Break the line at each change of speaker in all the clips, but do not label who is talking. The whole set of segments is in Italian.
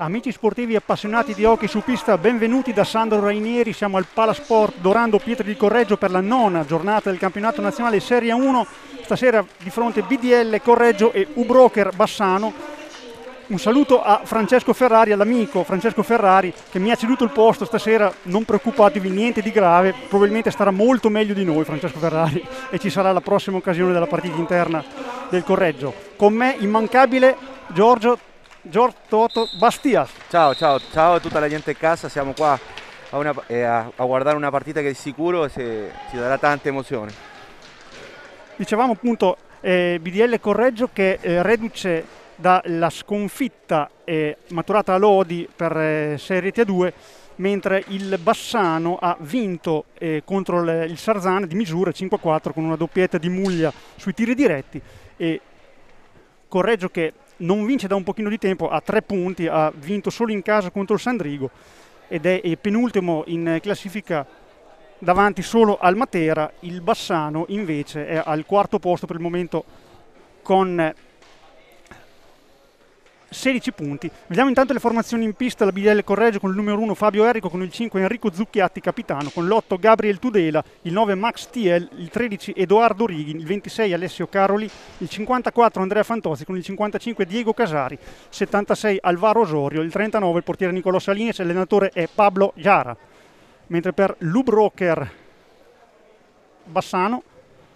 Amici sportivi e appassionati di hockey su pista, benvenuti da Sandro Rainieri. Siamo al Palasport Dorando Pietri di Correggio per la 9ª giornata del campionato nazionale Serie 1. Stasera di fronte BDL Correggio e U-Broker Bassano. Un saluto a Francesco Ferrari, all'amico Francesco Ferrari che mi ha ceduto il posto stasera. Non preoccupatevi, niente di grave, probabilmente starà molto meglio di noi Francesco Ferrari e ci sarà la prossima occasione della partita interna del Correggio. Con me immancabile Giorgio Toto Bastias.
Ciao a tutta la gente a casa, siamo qua a guardare una partita che di sicuro ci darà tante emozioni.
Dicevamo appunto BDL Correggio che reduce dalla sconfitta maturata a Lodi per Serie T2, mentre il Bassano ha vinto contro il Sarzana di misura 5-4 con una doppietta di Muglia sui tiri diretti, e Correggio che non vince da un pochino di tempo, a 3 punti, ha vinto solo in casa contro il Sandrigo ed è penultimo in classifica davanti solo al Matera. Il Bassano invece è al 4º posto per il momento con 16 punti. Vediamo intanto le formazioni in pista. La BDL Correggio con il numero 1 Fabio Errico, con il 5 Enrico Zucchiatti capitano, con l'8 Gabriel Tudela, il 9 Max Tiel, il 13 Edoardo Righi, il 26 Alessio Caroli, il 54 Andrea Fantozzi, con il 55 Diego Casari, 76 Alvaro Osorio, il 39 il portiere Nicolò Salini, l'allenatore è Pablo Jara. Mentre per l'U-Broker Bassano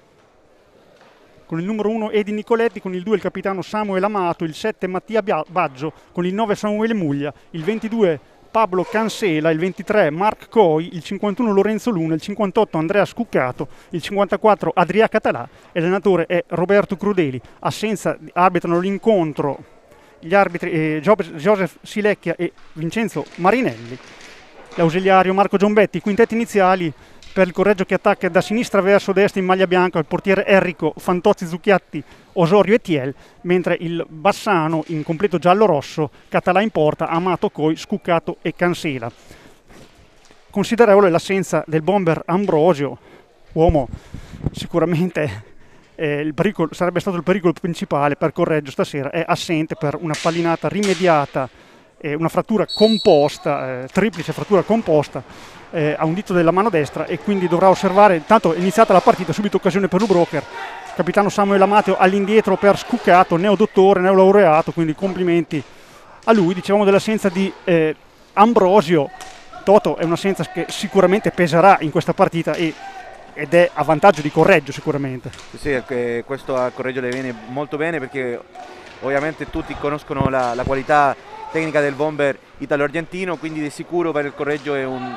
con il numero 1 Edi Nicoletti, con il 2 il capitano Samuel Amato, il 7 Mattia Baggio, con il 9 Samuele Muglia, il 22 Pablo Cansela, il 23 Marc Coi, il 51 Lorenzo Luna, il 58 Andrea Scuccato, il 54 Adria Català, e l'allenatore è Roberto Crudeli. Arbitrano l'incontro gli arbitri Joseph Silecchia e Vincenzo Marinelli. L'ausiliario Marco Giombetti. Quintetti iniziali per il Correggio che attacca da sinistra verso destra in maglia bianca il portiere Enrico, Fantozzi, Zucchiatti, Osorio e Tiel, mentre il Bassano in completo giallo-rosso, Català in porta, Amato, Coi, Scuccato e Cansela. Considerevole l'assenza del bomber Ambrosio, uomo sicuramente sarebbe stato il pericolo principale per Correggio stasera. È assente per una pallinata rimediata, una frattura composta, triplice frattura composta a un dito della mano destra, e quindi dovrà osservare. Intanto è iniziata la partita, subito occasione per l'U-Broker, capitano Samuel Amateo all'indietro per Scuccato, neodottore, neolaureato, quindi complimenti a lui. Dicevamo dell'assenza di Ambrosio. Toto è un'assenza che sicuramente peserà in questa partita ed è a vantaggio di Correggio sicuramente.
Sì, questo a Correggio le viene molto bene, perché ovviamente tutti conoscono la qualità tecnica del bomber italo-argentino, quindi di sicuro per il Correggio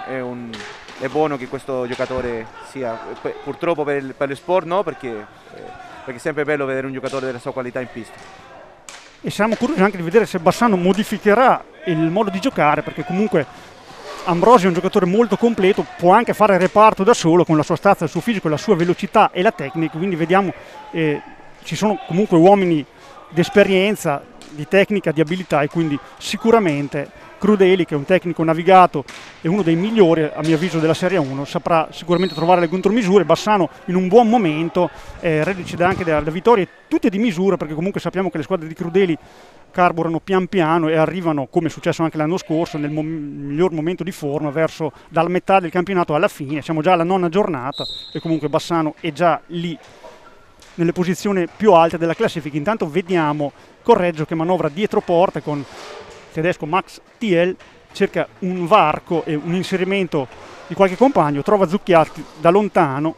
è buono che questo giocatore sia. Purtroppo per lo sport no, perché è sempre bello vedere un giocatore della sua qualità in pista.
E siamo curiosi anche di vedere se Bassano modificherà il modo di giocare, perché comunque Ambrosio è un giocatore molto completo, può anche fare reparto da solo con la sua stazza, il suo fisico, la sua velocità e la tecnica, quindi vediamo, ci sono comunque uomini di esperienza, di tecnica, di abilità, e quindi sicuramente Crudeli, che è un tecnico navigato e uno dei migliori a mio avviso della Serie 1, saprà sicuramente trovare le contromisure. Bassano in un buon momento, reduce anche da vittorie tutte di misura, perché comunque sappiamo che le squadre di Crudeli carburano pian piano e arrivano, come è successo anche l'anno scorso, nel miglior momento di forma dalla metà del campionato alla fine. Siamo già alla 9ª giornata e comunque Bassano è già lì nelle posizioni più alte della classifica. Intanto vediamo Correggio che manovra dietro porta con il tedesco Max Tiel, cerca un varco e un inserimento di qualche compagno, trova Zucchiatti da lontano,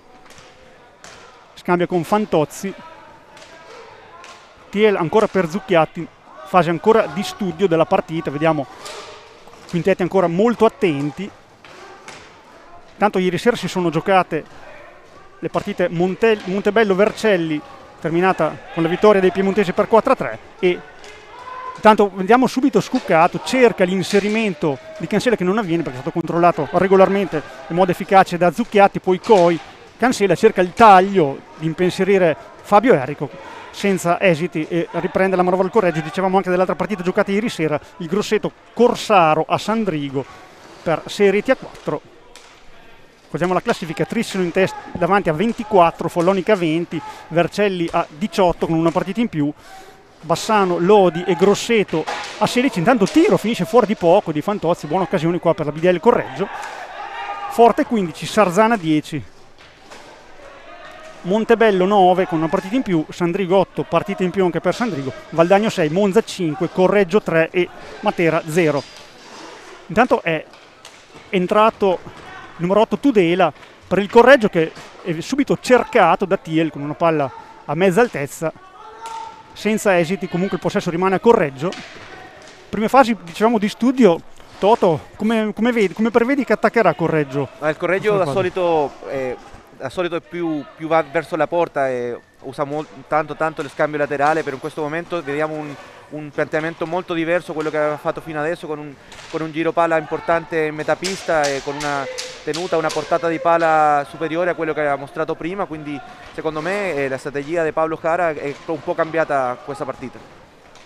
scambia con Fantozzi, Tiel ancora per Zucchiatti, fase ancora di studio della partita. Vediamo quintetti ancora molto attenti. Tanto ieri sera si sono giocate le partite Montebello-Vercelli, terminata con la vittoria dei piemontesi per 4-3, e intanto vediamo subito Scuccato, cerca l'inserimento di Cansela che non avviene perché è stato controllato regolarmente in modo efficace da Zucchiatti, poi Coi. Cansela cerca il taglio di impensierire Fabio Errico senza esiti e riprende la manovra al Correggio. Dicevamo anche dell'altra partita giocata ieri sera, il Grosseto Corsaro a Sandrigo per Serie T4. Guardiamo la classifica: Trissino in testa davanti a 24, Follonica 20, Vercelli a 18 con una partita in più, Bassano, Lodi e Grosseto a 16. Intanto tiro finisce fuori di poco di Fantozzi, buona occasione qua per la BDL Correggio. Forte 15, Sarzana 10, Montebello 9 con una partita in più, Sandrigo 8, partita in più anche per Sandrigo, Valdagno 6, Monza 5, Correggio 3 e Matera 0. Intanto è entrato il numero 8 Tudela per il Correggio, che è subito cercato da Thiel con una palla a mezza altezza, senza esiti. Comunque il possesso rimane a Correggio. Prime fasi, dicevamo, di studio. Toto, come prevedi che attaccherà Correggio?
Il Correggio da solito è più va verso la porta e usa tanto lo scambio laterale, però in questo momento vediamo un piantamento molto diverso quello che aveva fatto fino adesso, con un giro palla importante in metà pista e con una tenuta, una portata di palla superiore a quello che aveva mostrato prima, quindi secondo me la strategia di Pablo Jara è un po' cambiata questa partita.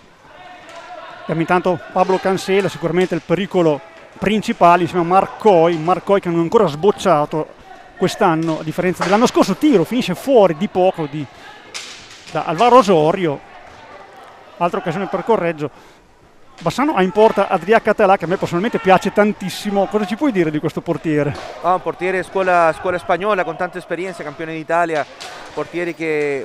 Intanto Pablo Cancela sicuramente il pericolo principale insieme a Marcoi che non è ancora sbocciato quest'anno a differenza dell'anno scorso. Tiro finisce fuori di poco da Alvaro Osorio, altra occasione per Correggio. Bassano ha in porta Adrià Català, che a me personalmente piace tantissimo. Cosa ci puoi dire di questo portiere?
Un portiere scuola spagnola con tanta esperienza, campione d'Italia, portiere che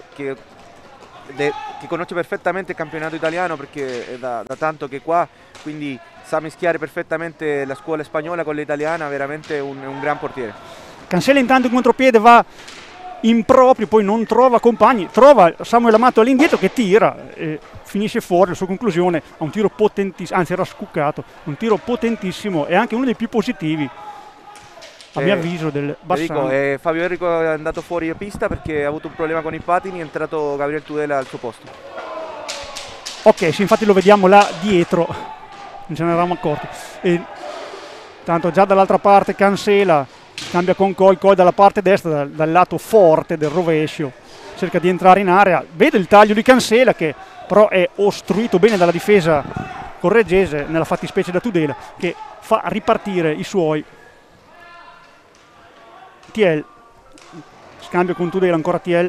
conosce perfettamente il campionato italiano perché è da tanto che è qua, quindi sa mischiare perfettamente la scuola spagnola con l'italiana, veramente un gran portiere.
Cancella intanto in contropiede, va in proprio, poi non trova compagni, trova Samuel Amato all'indietro che tira e finisce fuori. La sua conclusione a un tiro potentissimo, anzi era scuccato, un tiro potentissimo e anche uno dei più positivi a mio avviso del Bassano.
Fabio Enrico è andato fuori pista perché ha avuto un problema con i patini, è entrato Gabriel Tudela al suo posto.
Ok, sì, infatti lo vediamo là dietro, non ce ne eravamo accorti. E tanto già dall'altra parte Cancela cambia con Coi dalla parte destra, dal lato forte del rovescio, cerca di entrare in area, vede il taglio di Cancela che però è ostruito bene dalla difesa correggese, nella fattispecie da Tudela, che fa ripartire i suoi. Thiel, scambio con Tudela, ancora Thiel.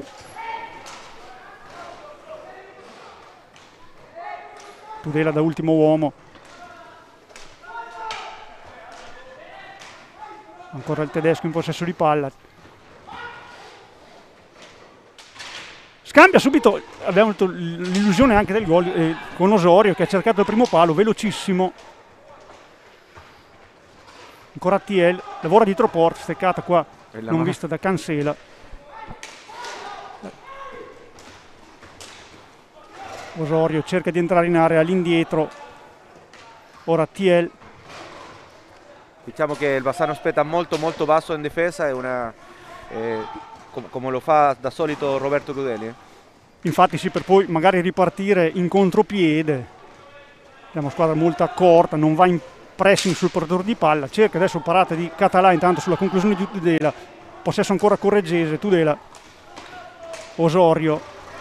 Tudela da ultimo uomo. Ancora il tedesco in possesso di palla. Scambia subito, abbiamo avuto l'illusione anche del gol con Osorio che ha cercato il primo palo, velocissimo. Ancora Thiel, lavora dietro porta, steccata qua, non vista da Cancela. Osorio cerca di entrare in area all'indietro. Ora Thiel.
Diciamo che il Bassano aspetta molto basso in difesa, come lo fa da solito Roberto Crudeli.
Infatti sì, per poi magari ripartire in contropiede. È una squadra molto accorta, non va in pressing sul portatore di palla, cerca adesso parata di Català intanto sulla conclusione di Tudela, possesso ancora correggese, Tudela, Osorio,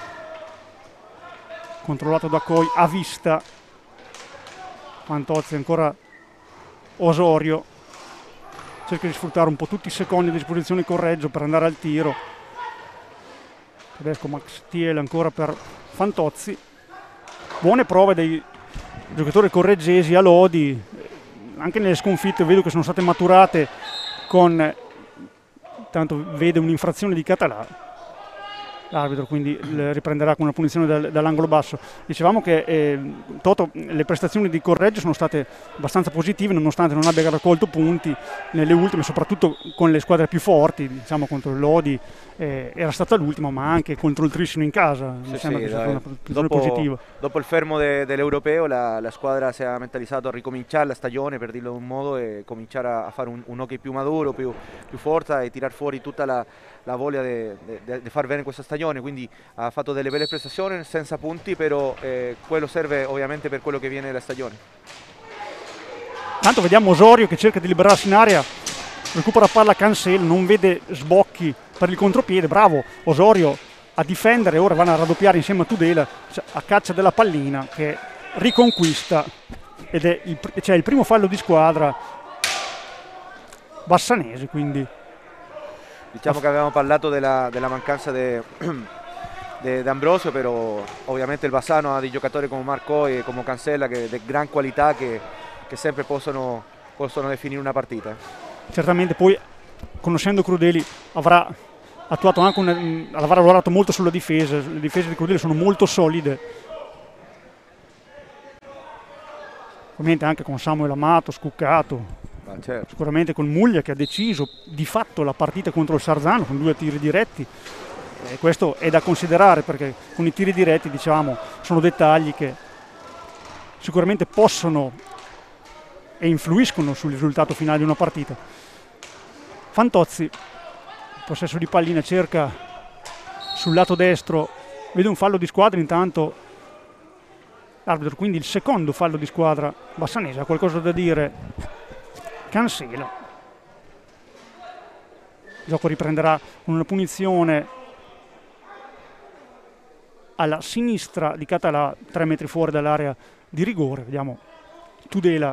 controllato da Coi, a vista, Fantozzi, ancora Osorio, cerca di sfruttare un po' tutti i secondi a disposizione di Correggio per andare al tiro. Tedesco Max Thiel ancora per Fantozzi. Buone prove dei giocatori correggesi a Lodi, anche nelle sconfitte vedo che sono state maturate con, tanto vede un'infrazione di Català l'arbitro, quindi riprenderà con una punizione dall'angolo basso. Dicevamo che Toto, le prestazioni di Correggio sono state abbastanza positive nonostante non abbia raccolto punti nelle ultime, soprattutto con le squadre più forti, diciamo contro il Lodi era stata l'ultima, ma anche contro il Trissino in casa mi sembra che sia stata una posizione positiva.
Dopo il fermo dell'Europeo la squadra si è mentalizzato a ricominciare la stagione, per dirlo in un modo, e cominciare a fare un hockey più maduro, più forza e tirar fuori tutta la voglia di far bene questa stagione, quindi ha fatto delle belle prestazioni senza punti, però quello serve ovviamente per quello che viene la stagione.
Tanto vediamo Osorio che cerca di liberarsi in area, recupera palla Cancel, non vede sbocchi per il contropiede, bravo Osorio a difendere, ora vanno a raddoppiare insieme a Tudela a caccia della pallina che riconquista ed è il primo fallo di squadra bassanese, quindi
diciamo che avevamo parlato della mancanza de Ambrosio, però ovviamente il Bassano ha dei giocatori come Marco e come Cancella che di gran qualità che sempre possono definire una partita.
Certamente poi, conoscendo Crudeli, avrà attuato anche avrà lavorato molto sulla difesa. Le difese di Crudeli sono molto solide, ovviamente anche con Samuel Amato, Scuccato,
Certo.
sicuramente con Muglia che ha deciso di fatto la partita contro il Sarzano con 2 tiri diretti. Questo è da considerare, perché con i tiri diretti, diciamo, sono dettagli che sicuramente possono e influiscono sul risultato finale di una partita. Fantozzi, possesso di pallina, cerca sul lato destro, vede un fallo di squadra intanto l'arbitro, quindi il secondo fallo di squadra bassanese. Ha qualcosa da dire Cancela. Il gioco riprenderà con una punizione alla sinistra di Català, 3 metri fuori dall'area di rigore. Vediamo Tudela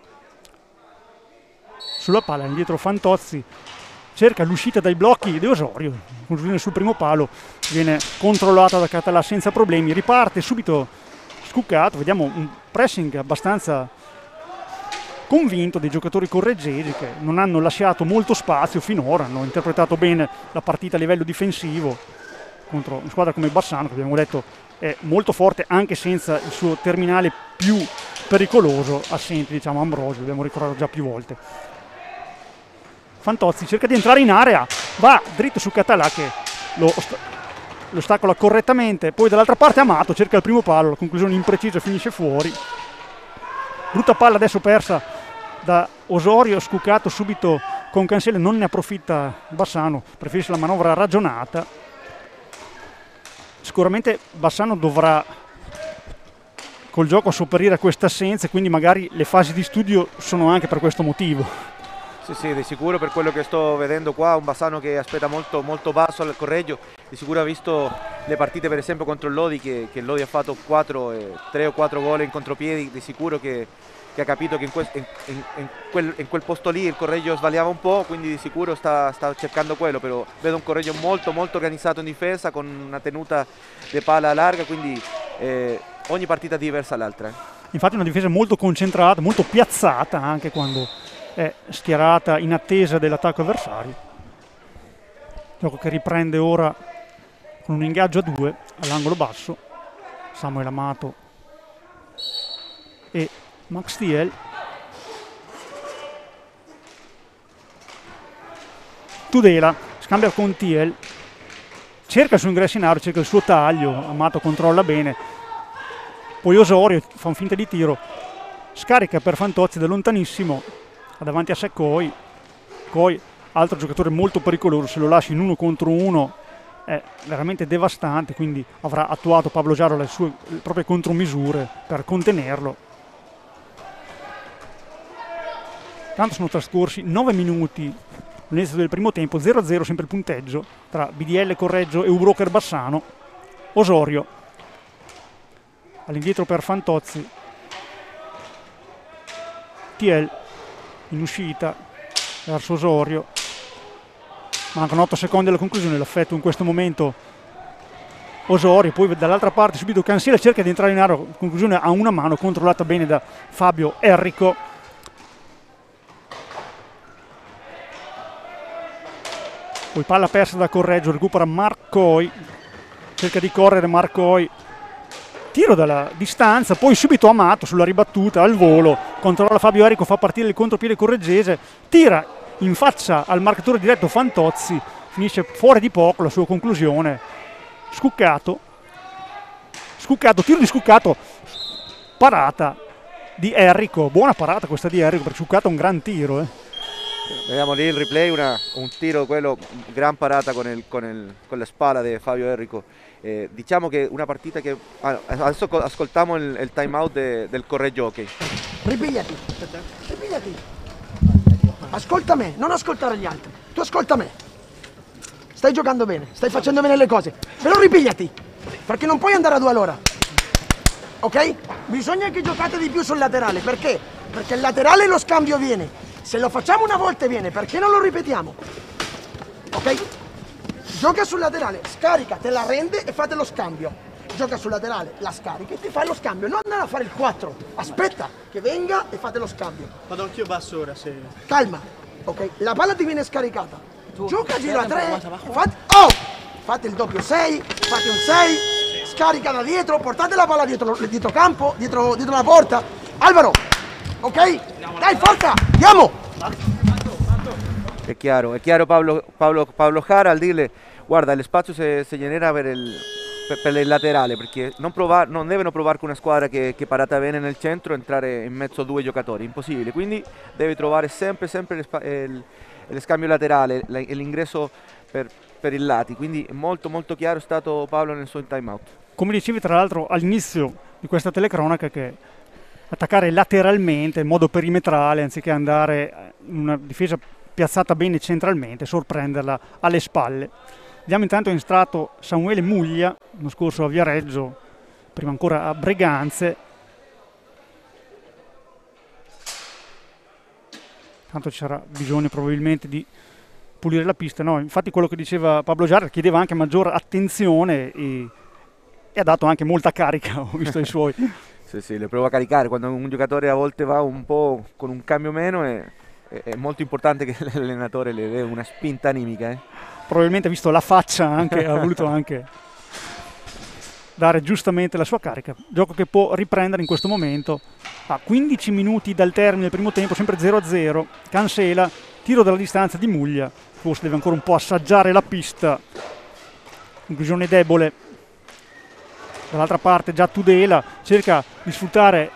sulla palla, indietro Fantozzi, cerca l'uscita dai blocchi di Osorio, conclusione sul primo palo, viene controllata da Català senza problemi, riparte subito Scuccato. Vediamo un pressing abbastanza convinto dei giocatori correggesi che non hanno lasciato molto spazio finora, hanno interpretato bene la partita a livello difensivo contro una squadra come Bassano, che abbiamo detto è molto forte anche senza il suo terminale più pericoloso, assente, diciamo, Ambrosio, abbiamo ricordato già più volte. Fantozzi cerca di entrare in area, va dritto su Català che lo ostacola correttamente, poi dall'altra parte Amato cerca il primo palo, la conclusione imprecisa, finisce fuori. Brutta palla adesso persa da Osorio, Scuccato subito con Cancella, non ne approfitta Bassano, preferisce la manovra ragionata. Sicuramente Bassano dovrà col gioco sopperire a queste assenze, quindi magari le fasi di studio sono anche per questo motivo.
Sì, di sicuro, per quello che sto vedendo qua, un Bassano che aspetta molto, molto basso al Correggio. Di sicuro ha visto le partite per esempio contro il Lodi, che il Lodi ha fatto 3 o 4 gol in contropiedi, di sicuro che ha capito che in quel posto lì il Correggio sbagliava un po', quindi di sicuro sta cercando quello, però vedo un Correggio molto molto organizzato in difesa, con una tenuta di palla larga, quindi ogni partita è diversa dall'altra.
Infatti una difesa molto concentrata, molto piazzata anche quando è schierata in attesa dell'attacco avversario. Gioco che riprende ora con un ingaggio a 2 all'angolo basso. Samuel Amato e Max Thiel. Tudela scambia con Thiel, cerca il suo ingresso in area, cerca il suo taglio, Amato controlla bene, poi Osorio fa un finta di tiro, scarica per Fantozzi da lontanissimo, davanti a sé Coi, altro giocatore molto pericoloso, se lo lasci in 1 contro 1 è veramente devastante, quindi avrà attuato Pablo Giaro le proprie contromisure per contenerlo. Tanto sono trascorsi 9 minuti all'inizio del primo tempo, 0-0 sempre il punteggio tra BDL Correggio e U-Broker Bassano. Osorio all'indietro per Fantozzi, Thiel in uscita verso Osorio, mancano 8 secondi alla conclusione, l'affetto in questo momento Osorio, poi dall'altra parte subito Cancella cerca di entrare in area, conclusione a una mano controllata bene da Fabio Errico. Poi palla persa da Correggio, recupera Marcoi, cerca di correre Marcoi, tiro dalla distanza, poi subito Amato sulla ribattuta al volo, controlla Fabio Errico, fa partire il contropiede correggese, tira in faccia al marcatore diretto Fantozzi, finisce fuori di poco la sua conclusione. Scuccato, tiro di Scuccato, parata di Errico, buona parata questa di Errico, perché Scuccato ha un gran tiro.
Vediamo lì il replay, un tiro, quello, gran parata con la spalla di Fabio Errico. Diciamo che una partita che... adesso ascoltiamo il time out del Correggio Hockey.
Ripigliati. Ascolta me, non ascoltare gli altri. Tu ascolta me. Stai giocando bene, stai facendo bene le cose. Però ripigliati, perché non puoi andare a 2 all'ora. Ok? Bisogna che giocate di più sul laterale. Perché? Perché il laterale lo scambio viene. Se lo facciamo una volta viene, perché non lo ripetiamo? Ok? Gioca sul laterale, scarica, te la rende e fate lo scambio. Gioca sul laterale, la scarica e ti fai lo scambio. Non andare a fare il 4. Aspetta che venga e fate lo scambio.
Vado anch'io basso ora, se...
Calma, ok? La palla ti viene scaricata. Gioca giro a 3. Fate il doppio 6, fate un 6, scarica da dietro, portate la palla dietro campo, dietro la porta. Alvaro, ok? Dai, forza, andiamo!
È chiaro Pablo Jara al dirle guarda el spazio se genera per il laterale perché non devono provare con una squadra che parata bene nel centro entrare in mezzo a due giocatori, impossibile, quindi deve trovare sempre lo scambio laterale, l'ingresso per i lati, quindi molto chiaro è stato Paolo nel suo time out.
Come dicevi tra l'altro all'inizio di questa telecronaca che attaccare lateralmente in modo perimetrale anziché andare in una difesa piazzata bene centralmente, sorprenderla alle spalle. Vediamo intanto in strato Samuele Muglia, l'anno scorso a Viareggio, prima ancora a Breganze. Tanto ci sarà bisogno probabilmente di pulire la pista, no? Infatti quello che diceva Pablo Jara chiedeva anche maggiore attenzione e ha dato anche molta carica, ho visto i suoi.
Sì, le provo a caricare, quando un giocatore a volte va un po' con un cambio meno è molto importante che l'allenatore le dé una spinta animica.
Probabilmente visto la faccia anche, ha voluto anche dare giustamente la sua carica. Gioco che può riprendere in questo momento a 15 minuti dal termine del primo tempo, sempre 0-0. Cancela, tiro dalla distanza di Muglia, forse deve ancora un po' assaggiare la pista. Conclusione debole. Dall'altra parte già Tudela cerca di sfruttare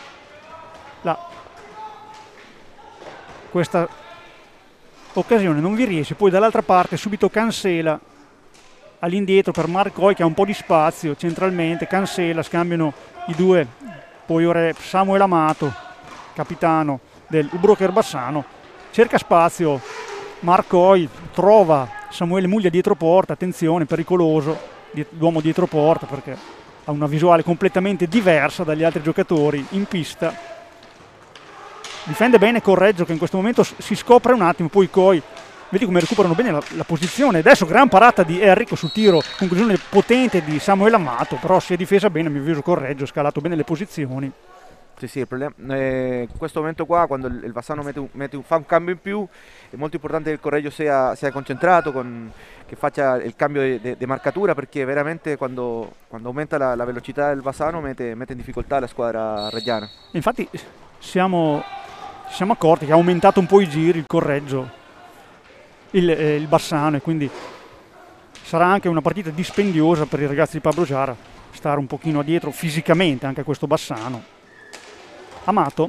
questa occasione, non vi riesce. Poi dall'altra parte subito Cancela all'indietro per Marcoi che ha un po' di spazio centralmente. Cancela, scambiano i due, poi ora Samuel Amato, capitano del Ubroker Bassano, cerca spazio Marcoi, trova Samuele Muglia dietro porta, attenzione, pericoloso l'uomo dietro porta perché ha una visuale completamente diversa dagli altri giocatori in pista. Difende bene Correggio che in questo momento si scopre un attimo, poi Coi, vedi come recuperano bene la posizione. Adesso gran parata di Enrico sul tiro, conclusione potente di Samuele Amato, però si è difesa bene, a mio avviso Correggio, ha scalato bene le posizioni.
Sì, il problema in questo momento qua, quando il Bassano fa un cambio in più, è molto importante che il Correggio sia concentrato, che faccia il cambio di marcatura, perché veramente quando aumenta la velocità del Bassano mette in difficoltà la squadra reggiana.
Infatti ci siamo accorti che ha aumentato un po' i giri il Correggio, il Bassano, e quindi sarà anche una partita dispendiosa per i ragazzi di Pablo Jara stare un pochino dietro fisicamente anche a questo Bassano. Amato,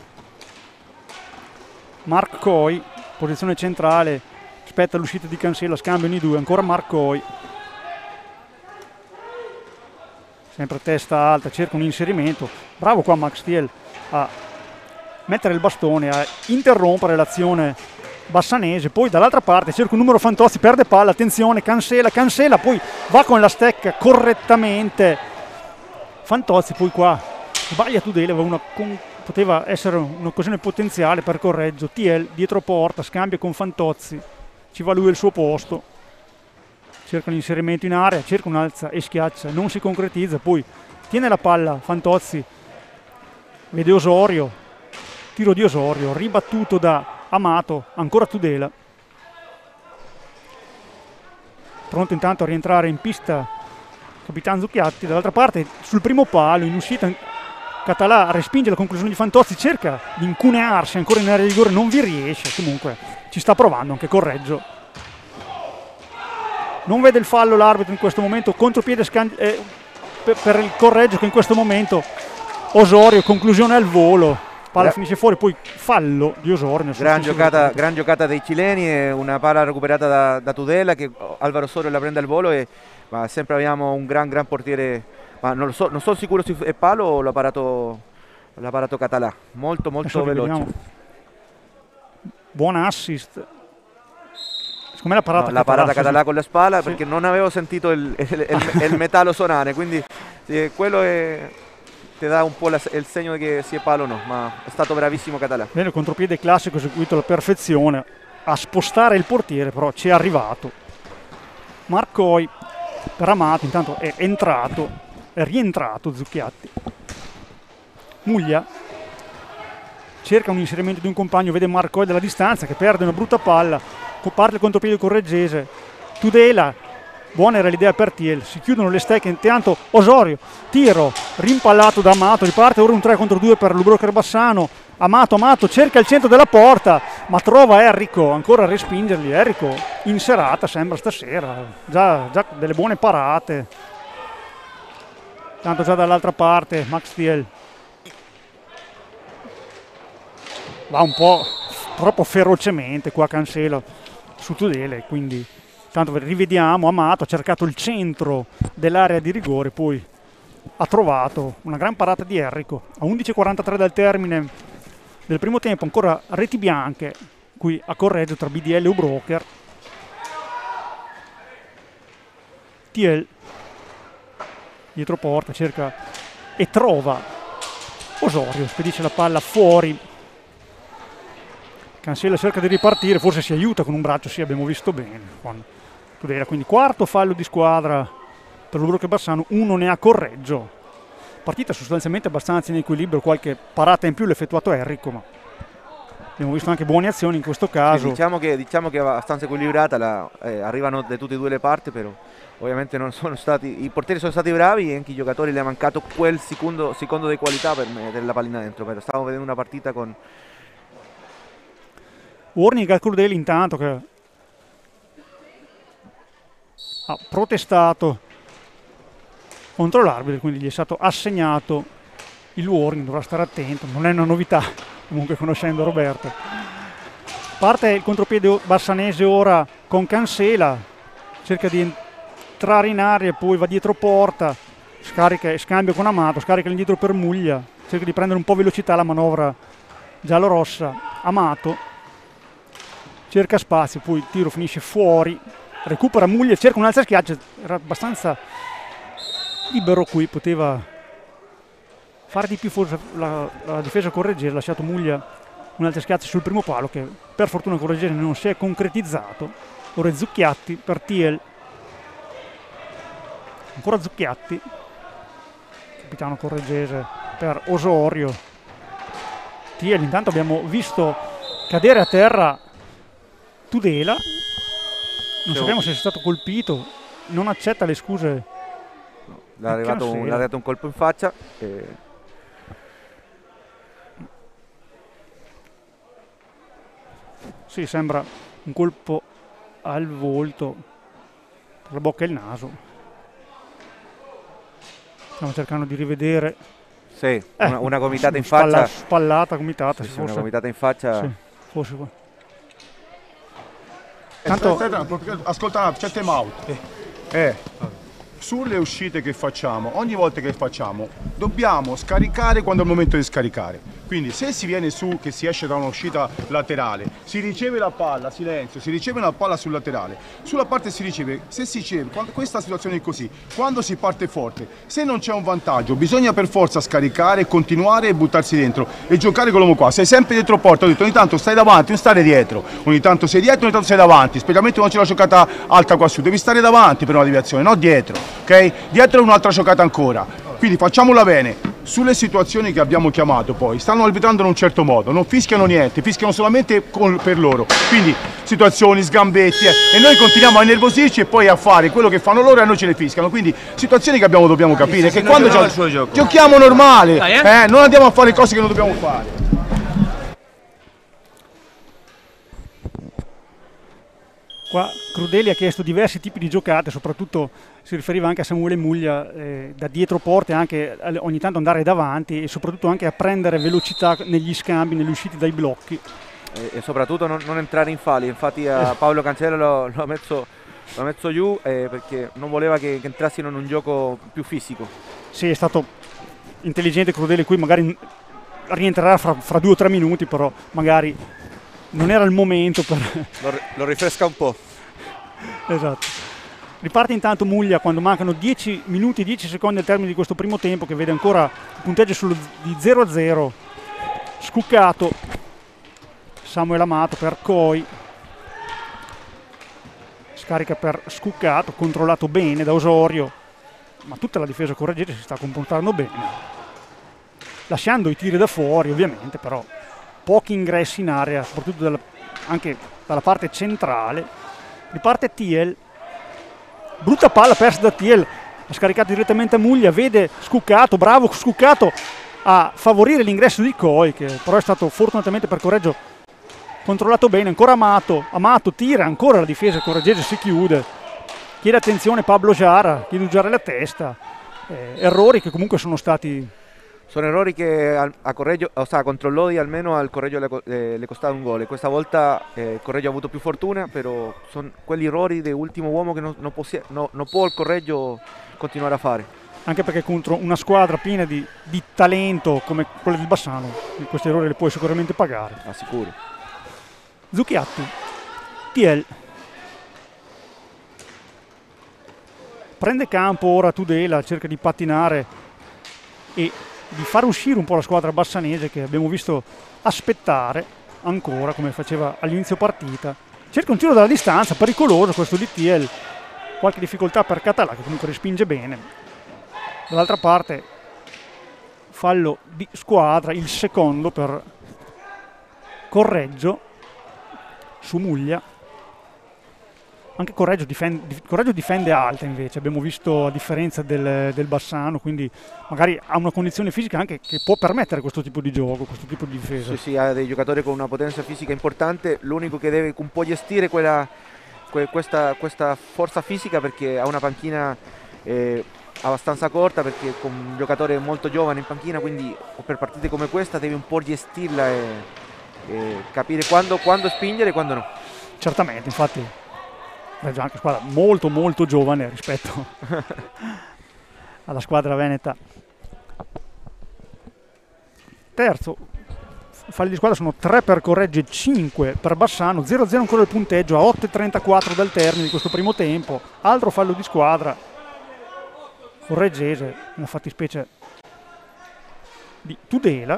Marcoi, posizione centrale, aspetta l'uscita di Cancela, scambiano i due, ancora Marcoi, sempre testa alta, cerca un inserimento, bravo qua Max Thiel a mettere il bastone, a interrompere l'azione bassanese. Poi dall'altra parte cerca un numero Fantozzi, perde palla, attenzione, Cancela, poi va con la stecca correttamente Fantozzi, poi qua sbaglia Tudela, poteva essere un'occasione potenziale per Correggio. Thiel dietro porta, scambia con Fantozzi, ci va lui al suo posto, cerca l'inserimento in area, cerca un'alza e schiaccia, non si concretizza, poi tiene la palla Fantozzi, vede Osorio, tiro di Osorio, ribattuto da Amato, ancora Tudela, pronto intanto a rientrare in pista Capitan Zucchiatti. Dall'altra parte sul primo palo in uscita Català respinge la conclusione di Fantozzi, cerca di incunearsi ancora in area di rigore, non vi riesce, comunque ci sta provando anche Correggio. Non vede il fallo l'arbitro in questo momento, contropiede per il Correggio che in questo momento Osorio, conclusione al volo, palla finisce fuori, poi fallo di Osorio.
Gran giocata dei cileni e una palla recuperata da Tudela che Alvaro Osorio la prende al volo, ma sempre abbiamo un gran portiere. Ma non sono sicuro se è palo o l'ha parato Català, molto veloce.
Vediamo. Buon assist. Secondo me l'ha parata
la parata Català con la spalla,
sì.
Perché non avevo sentito il metallo suonare, quindi quello ti dà un po' il segno che sia palo o no, ma è stato bravissimo Català.
Bene, il contropiede classico eseguito alla perfezione, a spostare il portiere, però ci è arrivato. Marcoi per Amato, intanto è rientrato Zucchiatti. Muglia cerca un inserimento di un compagno, vede Marcoi dalla distanza che perde una brutta palla, parte il contropiede correggese. Tudela, buona era l'idea per Thiel, si chiudono le stecche, intanto Osorio, tiro rimpallato da Amato, riparte ora un 3 contro 2 per Lubrocher Bassano. Amato cerca il centro della porta, ma trova Enrico ancora a respingergli. Enrico in serata sembra stasera, già delle buone parate. Tanto già dall'altra parte Max Thiel va un po' troppo ferocemente qua Cancelo su Tudele, quindi tanto rivediamo. Amato ha cercato il centro dell'area di rigore, poi ha trovato una gran parata di Enrico. A 11:43 dal termine del primo tempo, ancora reti bianche qui a Correggio tra BDL e Ubroker. Thiel dietro porta cerca e trova Osorio, spedisce la palla fuori. Cancella cerca di ripartire, forse si aiuta con un braccio, sì, abbiamo visto bene. Quindi quarto fallo di squadra per Lubrocher Bassano, uno ne ha Correggio. Partita sostanzialmente abbastanza in equilibrio, qualche parata in più l'ha effettuato Enrico, ma abbiamo visto anche buone azioni in questo caso.
Sì, diciamo che è abbastanza equilibrata, arrivano da tutte e due le parti, però ovviamente non sono stati, i portieri sono stati bravi e anche i giocatori le è mancato quel secondo di qualità per mettere la pallina dentro. Però stavamo vedendo una partita con
Warning al Crudeli intanto che ha protestato contro l'arbitro, quindi gli è stato assegnato il warning, dovrà stare attento, non è una novità comunque conoscendo Roberto. Parte il contropiede bassanese ora con Cancela, cerca di entrare in aria e poi va dietro porta, scarica e scambio con Amato, scarica indietro per Muglia, cerca di prendere un po' velocità la manovra giallorossa. Amato cerca spazio, poi il tiro finisce fuori, recupera Muglia, cerca un'altra schiaccia, era abbastanza libero qui, poteva fare di più forse la difesa Correggese, ha lasciato Muglia un'altra schiaccia sul primo palo che per fortuna Correggese non si è concretizzato. Ora è Zucchiatti per Thiel, ancora Zucchiatti, capitano Correggese per Osorio. Thiel, intanto abbiamo visto cadere a terra Tudela, non sappiamo se è stato colpito, non accetta le scuse.
l'ha arrivato un colpo in faccia
Sì, sembra un colpo al volto, per la bocca e il naso. Stiamo cercando di rivedere.
sì, una gomitata in faccia.
Spallata, gomitata.
Sì, una gomitata in faccia.
Sì, forse qua.
Ascolta, c'è time out. Sulle uscite che facciamo, ogni volta che facciamo, dobbiamo scaricare quando è il momento di scaricare. Quindi se si viene su, che si esce da un'uscita laterale, si riceve la palla, silenzio, si riceve una palla sul laterale, sulla parte si riceve, se si riceve, questa situazione è così, quando si parte forte, se non c'è un vantaggio, bisogna per forza scaricare, continuare e buttarsi dentro e giocare con l'uomo qua. Sei sempre dietro porta, ho detto ogni tanto stai davanti, non stare dietro, ogni tanto sei dietro, ogni tanto sei davanti, specialmente quando c'è la giocata alta qua su, devi stare davanti per una deviazione, non dietro, ok? Dietro è un'altra giocata ancora, quindi facciamola bene. Sulle situazioni che abbiamo chiamato poi, stanno arbitrando in un certo modo, non fischiano niente, fischiano solamente per loro, quindi situazioni, sgambetti e noi continuiamo a innervosirci e poi a fare quello che fanno loro e a noi ce le fischiano, quindi situazioni che dobbiamo capire, che quando giochiamo normale, non andiamo a fare cose che non dobbiamo fare.
Qua Crudeli ha chiesto diversi tipi di giocate, soprattutto si riferiva anche a Samuele Muglia, da dietro porte, anche ogni tanto andare davanti e soprattutto anche a prendere velocità negli scambi, nelle uscite dai blocchi.
E soprattutto non entrare in falli, infatti a Paolo Cancelo l'ho messo giù perché non voleva che entrassero in un gioco più fisico.
Sì, è stato intelligente Crudeli qui, magari rientrerà fra 2 o 3 minuti, però magari non era il momento per...
Lo rinfresca un po'.
Esatto. Riparte intanto Muglia quando mancano 10 minuti e 10 secondi al termine di questo primo tempo, che vede ancora il punteggio di 0-0. Scuccato Samuel Amato per Coi. scarica per Scuccato, controllato bene da Osorio, ma tutta la difesa correggese si sta comportando bene, lasciando i tiri da fuori ovviamente, però pochi ingressi in area, soprattutto anche dalla parte centrale. Riparte Thiel, brutta palla persa da Thiel, ha scaricato direttamente a Muglia, vede Scuccato, bravo Scuccato a favorire l'ingresso di Coi, che però è stato fortunatamente per Correggio controllato bene. Ancora Amato tira, ancora la difesa correggese si chiude, chiede attenzione Pablo Jara, chiede usare la testa, errori che comunque sono
errori che a Correggio, o sea, contro Lodi almeno al Correggio le costava un gol, e questa volta Correggio ha avuto più fortuna, però sono quegli errori di ultimo uomo che non può il Correggio continuare a fare.
Anche perché contro una squadra piena di talento come quella del Bassano questi errori li puoi sicuramente pagare.
Sicuro.
Zucchiatti, Thiel, prende campo ora Tudela, cerca di pattinare e di far uscire un po' la squadra bassanese, che abbiamo visto aspettare ancora come faceva all'inizio partita. Cerca un tiro dalla distanza, pericoloso questo di Thiel, qualche difficoltà per Català che comunque respinge bene. Dall'altra parte fallo di squadra, il secondo per Correggio su Muglia. Anche Correggio difende alta invece, abbiamo visto, a differenza del Bassano, quindi magari ha una condizione fisica anche che può permettere questo tipo di gioco, questo tipo di difesa.
Sì, ha dei giocatori con una potenza fisica importante, l'unico che deve un po' gestire questa forza fisica, perché ha una panchina abbastanza corta, perché con un giocatore molto giovane in panchina, quindi per partite come questa deve un po' gestirla e capire quando spingere e quando no.
Certamente, infatti Reggio anche squadra molto molto giovane rispetto alla squadra veneta. Terzo falli di squadra sono 3 per Correggio e 5 per Bassano, 0-0 ancora il punteggio a 8:34 dal termine di questo primo tempo. Altro fallo di squadra correggese, nella fattispecie di Tudela.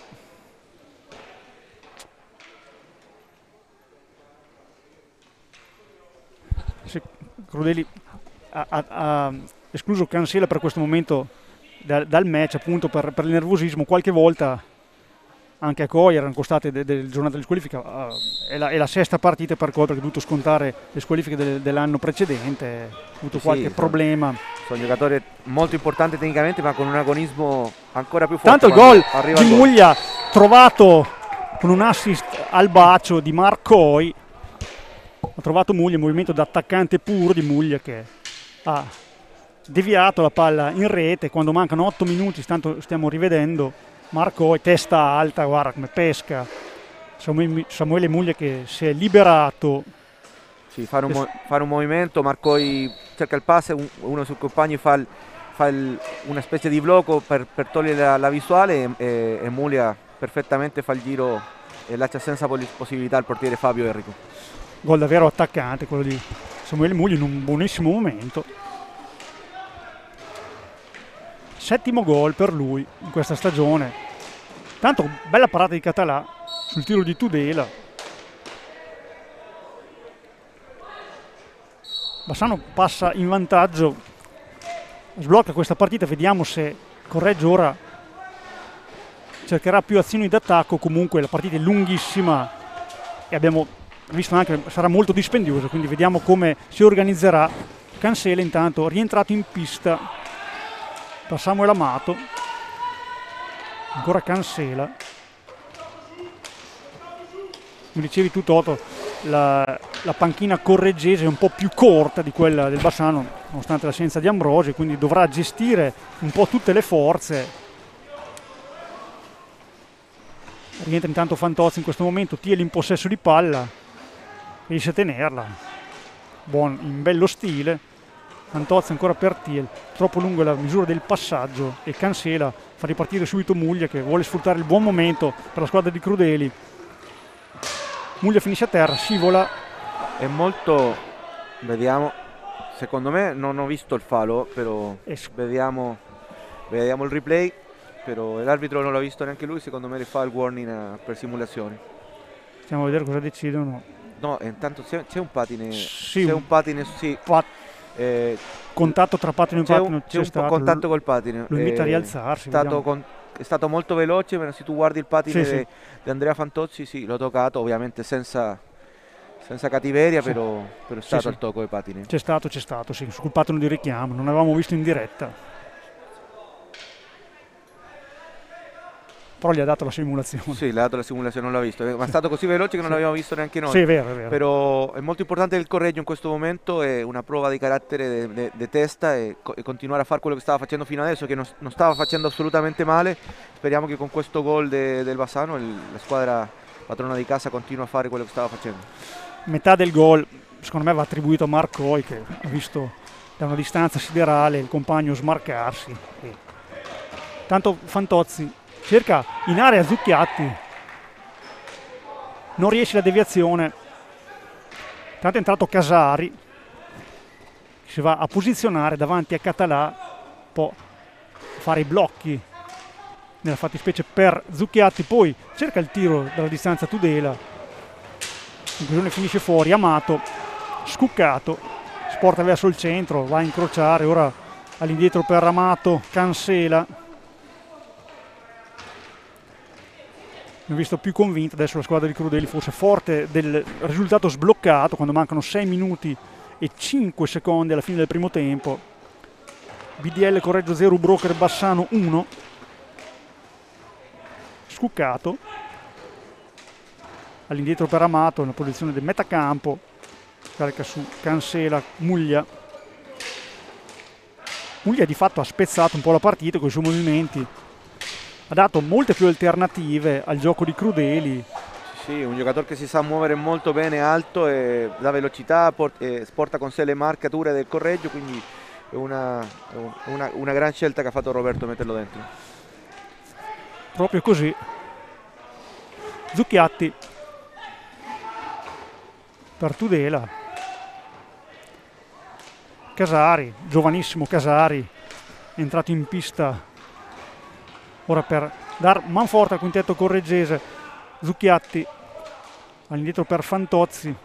Crudeli ha escluso Cancela per questo momento dal match, appunto per il nervosismo. Qualche volta anche a Coi erano costate delle giornate di squalifica, è la sesta partita per Coi, perché ha dovuto scontare le squalifiche dell'anno precedente, ha avuto qualche problema.
Sono giocatori molto importanti tecnicamente, ma con un agonismo ancora più forte.
Tanto il gol di Muglia trovato con un assist al bacio di Marcoi. Ha trovato Muglia, movimento da attaccante puro di Muglia, che ha deviato la palla in rete quando mancano 8 minuti, tanto stiamo rivedendo. Marcoi, testa alta, guarda come pesca Samuele Muglia, che si è liberato.
Sì, fare un movimento, Marcoi cerca il passe, uno sui compagni fa una specie di blocco per togliere la visuale, e Muglia perfettamente fa il giro e lascia senza possibilità al portiere Fabio Enrico.
Gol davvero attaccante quello di Samuele Muglia in un buonissimo momento. Settimo gol per lui in questa stagione. Tanto bella parata di Català sul tiro di Tudela. Bassano passa in vantaggio, sblocca questa partita. Vediamo se Correggio ora cercherà più azioni d'attacco. Comunque la partita è lunghissima e abbiamo visto anche che sarà molto dispendiosa, quindi vediamo come si organizzerà. Cancela intanto rientrato in pista per Samuel Amato, ancora Cancela. Come dicevi tu Toto, la panchina correggese è un po' più corta di quella del Bassano, nonostante l'assenza di Ambrosi, quindi dovrà gestire un po' tutte le forze. Rientra intanto Fantozzi in questo momento, Thiel in possesso di palla, riesce a tenerla, in bello stile. Fantozzi ancora per Thiel, troppo lunga la misura del passaggio e Cancela fa ripartire subito Muglia, che vuole sfruttare il buon momento per la squadra di Crudeli. Muglia finisce a terra, scivola.
È molto, vediamo, secondo me non ho visto il fallo, però vediamo il replay, però l'arbitro non l'ha visto neanche lui, secondo me le fa il warning per simulazione.
Stiamo a vedere cosa decidono.
No, intanto c'è un patine.
Sì,
c'è un patine, sì.
Contatto tra patino e patino
C'è un po' contatto col patine.
Lo invita a rialzarsi.
È stato molto veloce, ma se tu guardi il patine
Sì.
di Andrea Fantozzi, sì, l'ho toccato, ovviamente senza cattiveria, però è stato il tocco del patine.
C'è stato, sì, sul patino di richiamo, non avevamo visto in diretta. Però gli ha dato la simulazione.
Sì, le ha dato la simulazione, non l'ho visto, ma è stato così veloce che non l'abbiamo visto neanche noi.
Sì, è vero.
Però è molto importante il Correggio in questo momento, è una prova di carattere, di testa e continuare a fare quello che stava facendo fino adesso, che non stava facendo assolutamente male. Speriamo che con questo gol del Bassano la squadra padrona di casa continua a fare quello che stava facendo.
Metà del gol, secondo me, va attribuito a Marcoi, che ha visto da una distanza siderale il compagno smarcarsi. Tanto Fantozzi cerca in area Zucchiatti, non riesce la deviazione. Tanto è entrato Casari, si va a posizionare davanti a Català, può fare i blocchi nella fattispecie per Zucchiatti, poi cerca il tiro dalla distanza Tudela, in conclusione finisce fuori. Amato, scuccato, sporta verso il centro, va a incrociare, ora all'indietro per Amato, Cancela. Mi ho visto più convinto adesso la squadra di Crudeli, forse forte del risultato sbloccato quando mancano 6 minuti e 5 secondi alla fine del primo tempo. BDL Correggio 0, Broker Bassano 1. Scuccato all'indietro per Amato nella posizione del metacampo, carica su Cancela, Muglia di fatto ha spezzato un po' la partita con i suoi movimenti, ha dato molte più alternative al gioco di Crudeli.
Sì, un giocatore che si sa muovere molto bene, alto e dà velocità, porta con sé le marcature del Correggio, quindi è una gran scelta che ha fatto Roberto metterlo dentro.
Proprio così. Zucchiatti per Tudela. Casari, giovanissimo Casari, è entrato in pista ora per dar manforte al quintetto correggese. Zucchiatti all'indietro per Fantozzi,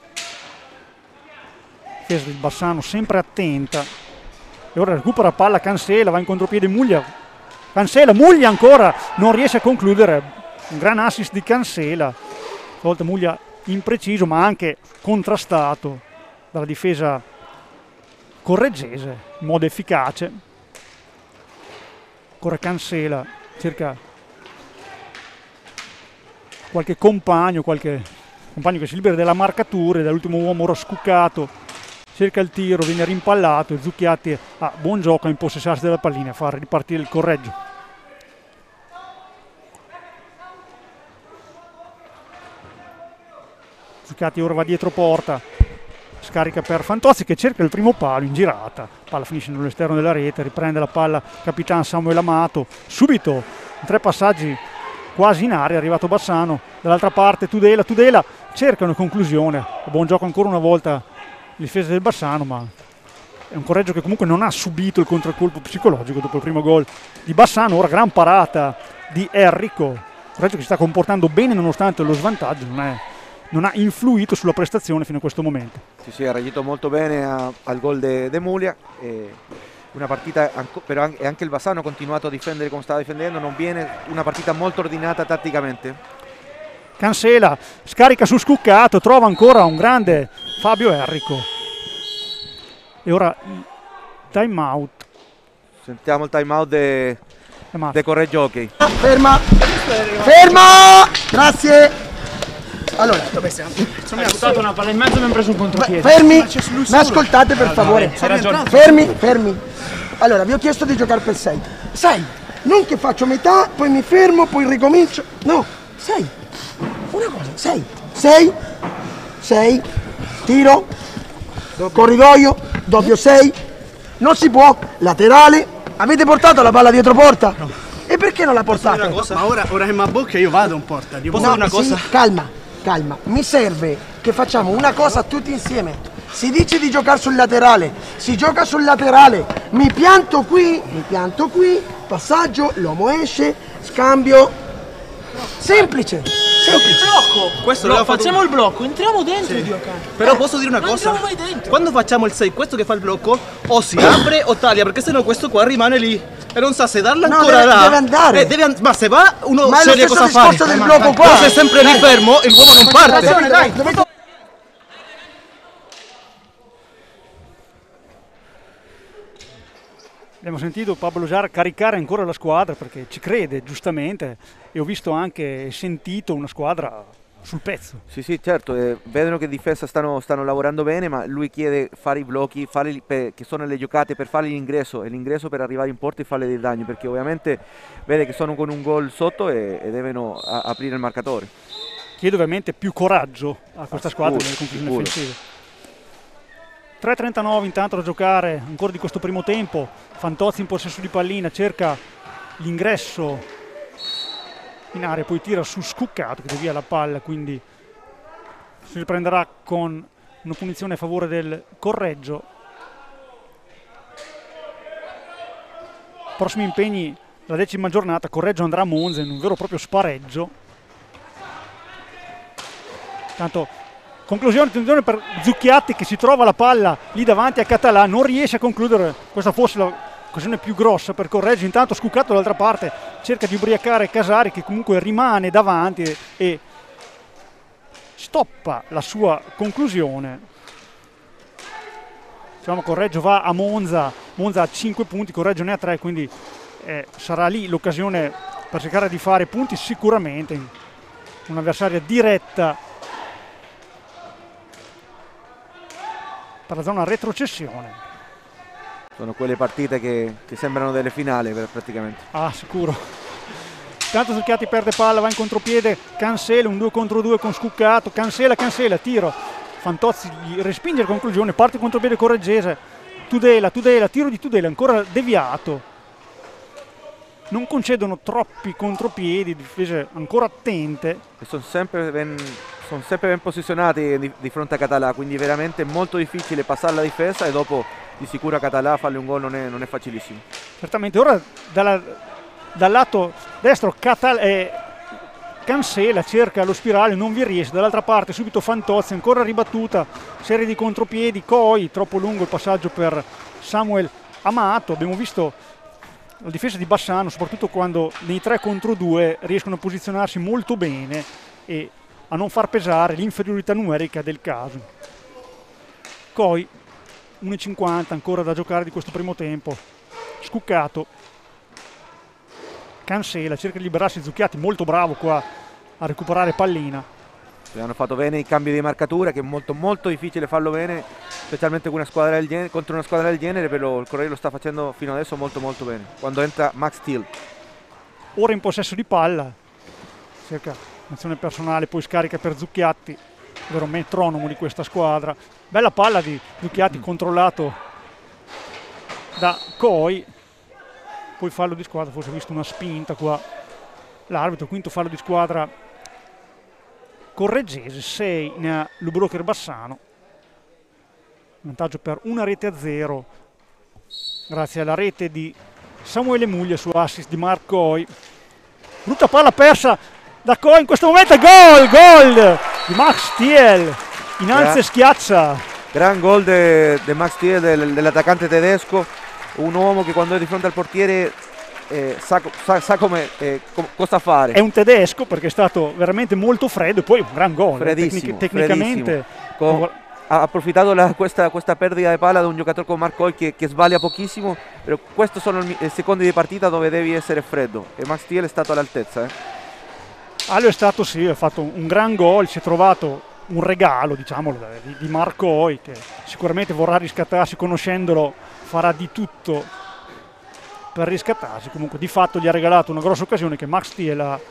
difesa del Bassano sempre attenta, e ora recupera palla Cancela, va in contropiede Muglia, Cancela, Muglia ancora, non riesce a concludere, un gran assist di Cancela, stavolta Muglia impreciso ma anche contrastato dalla difesa correggese in modo efficace. Ancora Cancela, cerca qualche compagno che si libera della marcatura, dall'ultimo uomo ora scuccato, cerca il tiro, viene rimpallato e Zucchiatti ha buon gioco a impossessarsi della pallina e a far ripartire il Correggio. Zucchiatti ora va dietro porta, scarica per Fantozzi che cerca il primo palo in girata, palla finisce nell'esterno della rete, riprende la palla capitano Samuel Amato, subito in 3 passaggi quasi in aria è arrivato Bassano, dall'altra parte Tudela cerca una conclusione, buon gioco ancora una volta il difesa del Bassano, ma è un Correggio che comunque non ha subito il contraccolpo psicologico dopo il primo gol di Bassano. Ora gran parata di Errico, Correggio che si sta comportando bene nonostante lo svantaggio non ha influito sulla prestazione fino a questo momento.
Sì, ha reagito molto bene al gol de Muglia, una partita, però anche il Bassano ha continuato a difendere come stava difendendo, non viene una partita molto ordinata tatticamente.
Cancela, scarica su Scuccato, trova ancora un grande Fabio Errico. E ora il time out.
Sentiamo il time out de Correggio Hockey.
Ferma! Grazie! Allora,
Mi ha buttato una palla in mezzo e mi ha preso un contropiede.
Fermi! Mi ascoltate per favore. Fermi! Allora, vi ho chiesto di giocare per 6. 6! Non che faccio metà, poi mi fermo, poi ricomincio. No, 6. Una cosa, 6. 6. Tiro. Corridoio. Doppio 6. Non si può. Laterale. Avete portato la palla dietro porta? No. E perché non la portate?
Ma ora che mi abbocca io vado in porta. Posso dire una cosa?
Sì, calma. Mi serve che facciamo una cosa tutti insieme. Si dice di giocare sul laterale, si gioca sul laterale. Mi pianto qui, passaggio, l'uomo esce, scambio. Semplice. Facciamo il blocco.
Questo l'abbiamo fatto.
Facciamo il blocco, entriamo dentro, Dio cane.
Però posso dire una
Non
cosa?
entriamo mai dentro.
Quando facciamo il 6, questo che fa il blocco, o si apre o taglia, perché sennò questo qua rimane lì. E non sa se darla
No,
ancora là.
deve andare.
Ma se va, uno
Ma è lo
sceglie
stesso
cosa fare.
discorso del blocco qua.
Però se è sempre lì fermo, l'uomo non parte.
Dai,
Abbiamo sentito Pablo Jar caricare ancora la squadra perché ci crede giustamente e ho visto anche e sentito una squadra sul pezzo.
Sì, certo, vedono che difesa stanno lavorando bene, ma lui chiede fare i blocchi, che sono le giocate per fare l'ingresso e l'ingresso per arrivare in porta e fare dei danni, perché ovviamente vede che sono con un gol sotto e devono aprire il marcatore.
Chiedo ovviamente più coraggio a questa squadra nelle conclusioni
sicuro.
offensive. 3:39 intanto da giocare ancora di questo primo tempo. Fantozzi in possesso di pallina, cerca l'ingresso in area, poi tira su Scuccato che devia la palla, quindi si riprenderà con una punizione a favore del Correggio. Prossimi impegni, la 10ª giornata, Correggio andrà a Monza in un vero e proprio spareggio. Tanto conclusione, attenzione per Zucchiatti che si trova la palla lì davanti a Català, non riesce a concludere, questa fosse l'occasione più grossa per Correggio. Intanto Scuccato dall'altra parte cerca di ubriacare Casari che comunque rimane davanti e stoppa la sua conclusione. Diciamo Correggio va a Monza ha 5 punti, Correggio ne ha 3, quindi sarà lì l'occasione per cercare di fare punti sicuramente, un'avversaria diretta per la zona retrocessione.
Sono quelle partite che sembrano delle finali praticamente.
Ah, sicuro. Tanto Zucchiatti perde palla, va in contropiede, Cancela, un 2 contro 2 con Scuccato, Cancela, tiro. Fantozzi gli respinge la conclusione, parte in contropiede Correggese. Tudela, tiro di Tudela, ancora deviato. Non concedono troppi contropiedi, difese ancora attente.
E sono sempre ben posizionati di fronte a Català, quindi veramente molto difficile passare la difesa e dopo di sicuro a Català farle un gol non è facilissimo.
Certamente, ora dal lato destro Cancela cerca lo spirale, non vi riesce, dall'altra parte subito Fantozzi, ancora ribattuta, serie di contropiedi, Coi, troppo lungo il passaggio per Samuel Amato. Abbiamo visto la difesa di Bassano, soprattutto quando nei 3 contro 2 riescono a posizionarsi molto bene e a non far pesare l'inferiorità numerica del caso. Coi, 1,50 ancora da giocare di questo primo tempo. Scuccato, Cancela, cerca di liberarsi Zucchiatti, molto bravo qua a recuperare pallina.
Hanno fatto bene i cambi di marcatura, che è molto molto difficile farlo bene, specialmente con contro una squadra del genere, però il Correggio lo sta facendo fino adesso molto molto bene. Quando entra Max Steel.
Ora in possesso di palla, cerca azione personale, poi scarica per Zucchiatti, vero metronomo di questa squadra. Bella palla di Zucchiatti, controllato da Coi. Poi fallo di squadra, forse ho visto una spinta qua l'arbitro. Quinto fallo di squadra correggese, 6 ne ha Lubrocher Bassano. Vantaggio per 1-0 grazie alla rete di Samuele Muglia su assist di Marc Coi. Brutta palla persa da Coi in questo momento, gol di Max Thiel, innalza e schiaccia.
Gran gol di Max Thiel, dell'attaccante tedesco, un uomo che quando è di fronte al portiere sa cosa fare.
È un tedesco perché è stato veramente molto freddo e poi un gran gol.
Freddissimo,
tecnicamente
ha approfittato questa perdita di palla da un giocatore come Marc Coi che sbaglia pochissimo, però questi sono i secondi di partita dove devi essere freddo e Max Thiel è stato all'altezza.
Allo è stato, sì, ha fatto un gran gol, si è trovato un regalo, diciamolo, di Marc Coi, che sicuramente vorrà riscattarsi, conoscendolo farà di tutto per riscattarsi. Comunque di fatto gli ha regalato una grossa occasione che Max Thiel ha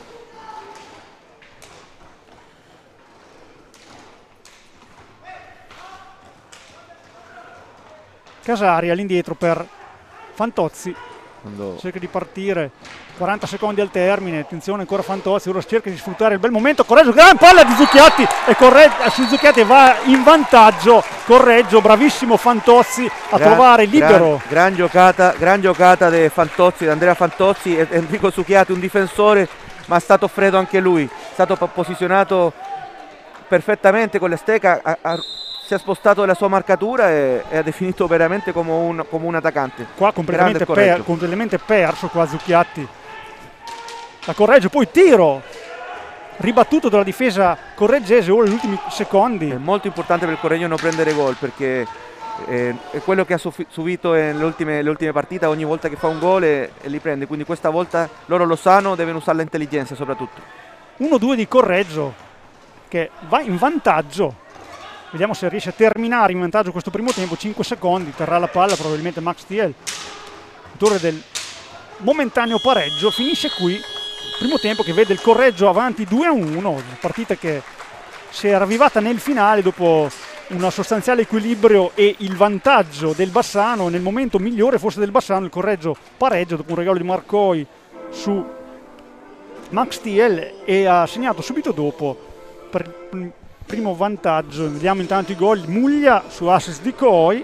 Casari all'indietro per Fantozzi, cerca di partire, 40 secondi al termine, attenzione ancora Fantozzi, ora cerca di sfruttare il bel momento, Correggio, gran palla di Zucchiatti e su Zucchiatti va in vantaggio Correggio, bravissimo Fantozzi a trovare libero.
Gran giocata di Fantozzi, di Andrea Fantozzi, e Enrico Zucchiatti, un difensore ma è stato freddo anche lui, è stato posizionato perfettamente con l'Esteca, si è spostato dalla sua marcatura e ha definito veramente come un attaccante.
Qua completamente perso qua Zucchiatti. La Correggio, poi tiro ribattuto dalla difesa correggese ora negli ultimi secondi.
È molto importante per il Correggio non prendere gol, perché è quello che ha subito nelle ultime partite. Ogni volta che fa un gol e li prende, quindi questa volta loro lo sanno, devono usare l'intelligenza soprattutto.
1-2 di Correggio che va in vantaggio, vediamo se riesce a terminare in vantaggio questo primo tempo. 5 secondi, terrà la palla probabilmente Max Thiel, autore del momentaneo pareggio. Finisce qui primo tempo che vede il Correggio avanti 2-1, partita che si è ravvivata nel finale dopo un sostanziale equilibrio e il vantaggio del Bassano. Nel momento migliore forse del Bassano il Correggio pareggia dopo un regalo di Marcoi su Max Thiel e ha segnato subito dopo per il primo vantaggio. Vediamo intanto i gol. Muglia su assist di Coi,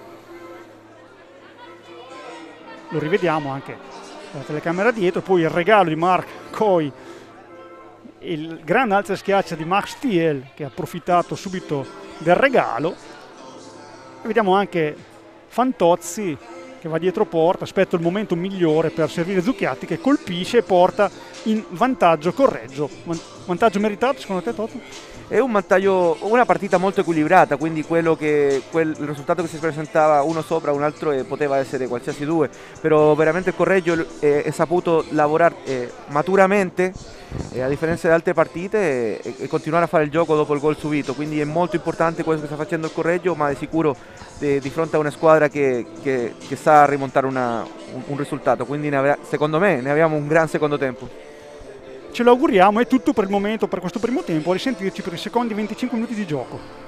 lo rivediamo anche la telecamera dietro, poi il regalo di Marc Coi, il gran alza e schiaccia di Max Thiel che ha approfittato subito del regalo. E vediamo anche Fantozzi che va dietro porta, aspetta il momento migliore per servire Zucchiatti che colpisce e porta in vantaggio Correggio. Vantaggio meritato secondo te, Toto?
È una partita molto equilibrata, quindi quel risultato che si presentava uno sopra un altro poteva essere qualsiasi due, però veramente il Correggio è saputo lavorare maturamente, a differenza di altre partite, e continuare a fare il gioco dopo il gol subito, quindi è molto importante quello che sta facendo il Correggio, ma di sicuro di fronte a una squadra che sa rimontare un risultato, quindi secondo me ne abbiamo un gran secondo tempo.
Ce lo auguriamo, è tutto per il momento per questo primo tempo, a risentirci per i secondi 25 minuti di gioco.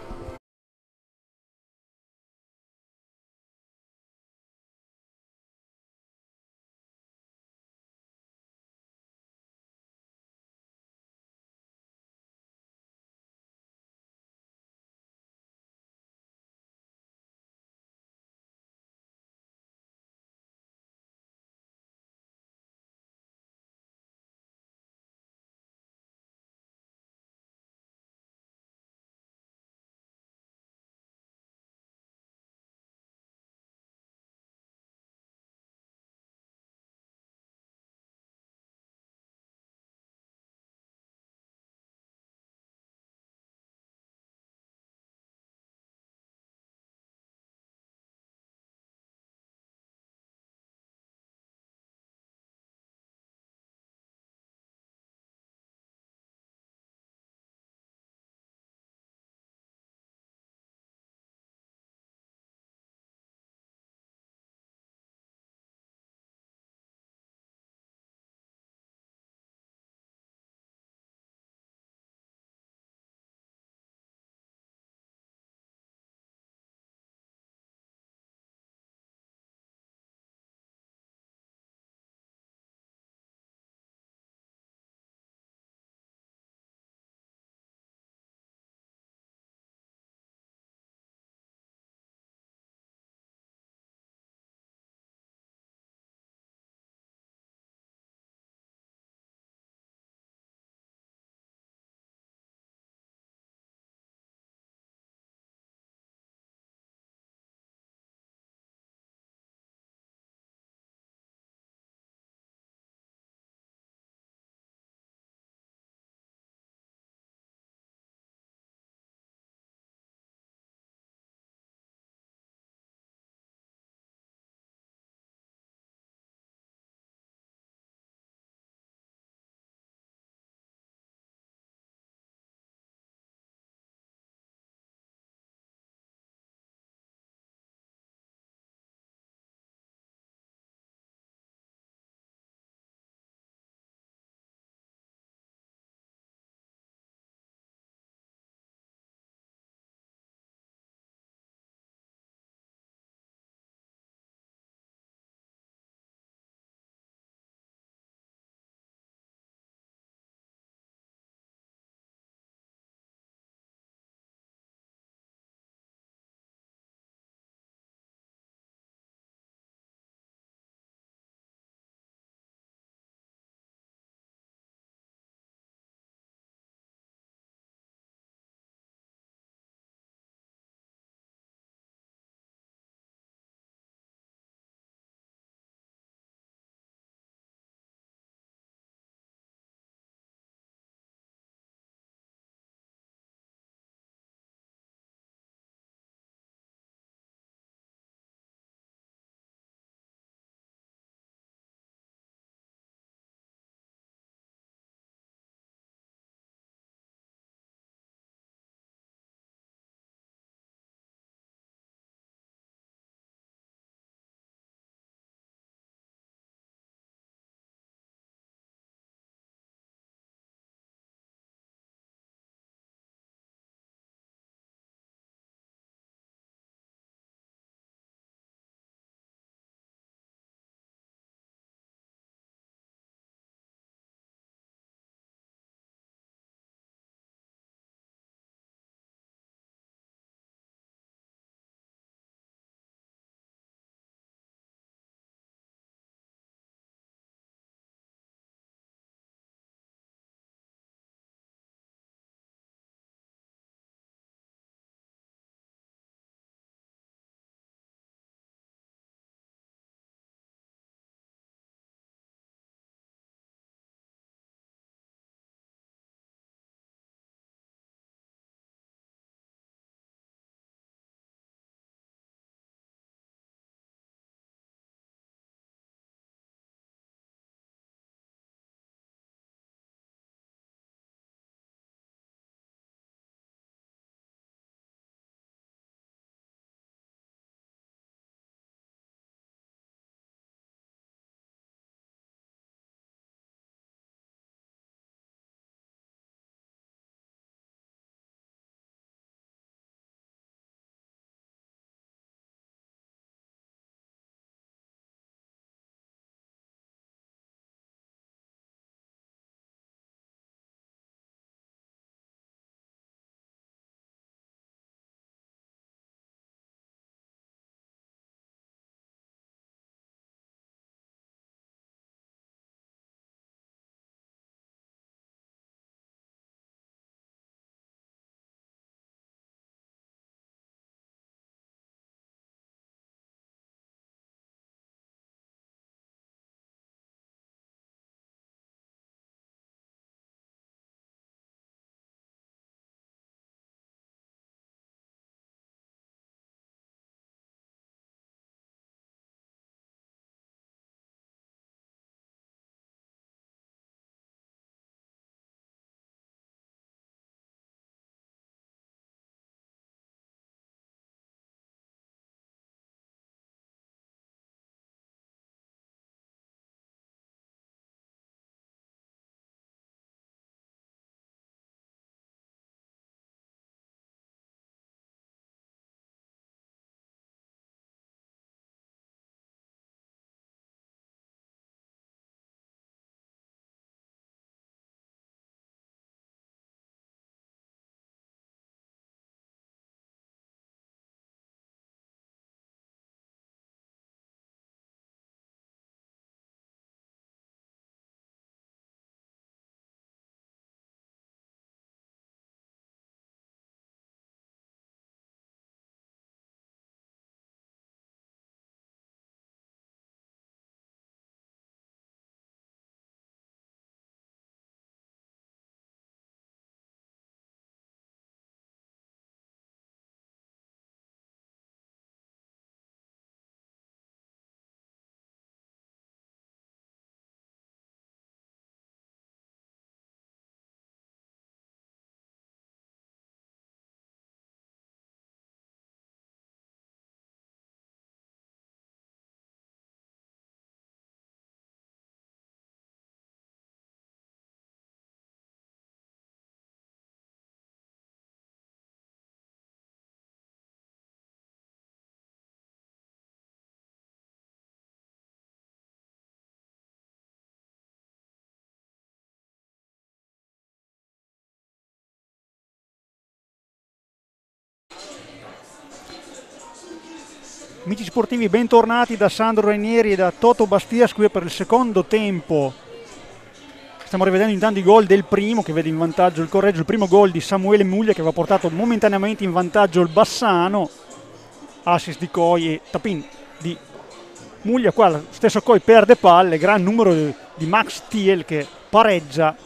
Amici sportivi, bentornati da Sandro Ranieri e da Toto Bastias qui per il secondo tempo. Stiamo rivedendo intanto i gol del primo che vede in vantaggio il Correggio, il primo gol di Samuele Muglia che aveva portato momentaneamente in vantaggio il Bassano, assist di Coi e tapin di Muglia. Qua lo stesso Coi perde palle, gran numero di Max Thiel che pareggia,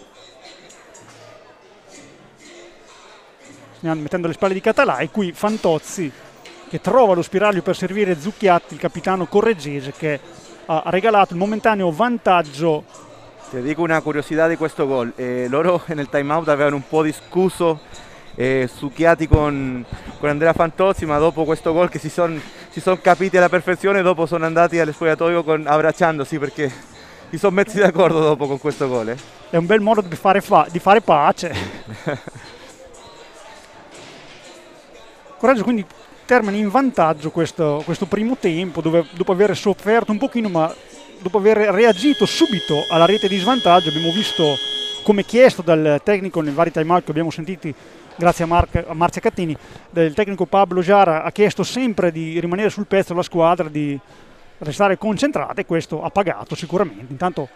mettendo le spalle di Català, e qui Fantozzi che trova lo spiraglio per servire Zucchiatti, il capitano correggese, che ha regalato il momentaneo vantaggio.
Ti dico una curiosità di questo gol, loro nel time out avevano un po' discusso, succhiati con Andrea Fantozzi, ma dopo questo gol che si son capiti alla perfezione, dopo sono andati allo spogliatoio abbracciandosi perché si sono messi d'accordo dopo con questo gol.
È un bel modo di fare pace. Correggio quindi termina in vantaggio questo primo tempo, dove dopo aver sofferto un pochino, ma dopo aver reagito subito alla rete di svantaggio, abbiamo visto, come chiesto dal tecnico nei vari time out che abbiamo sentiti grazie a Marzia Cattini, del tecnico Pablo Jara, ha chiesto sempre di rimanere sul pezzo la squadra, di restare concentrata, e questo ha pagato sicuramente. Intanto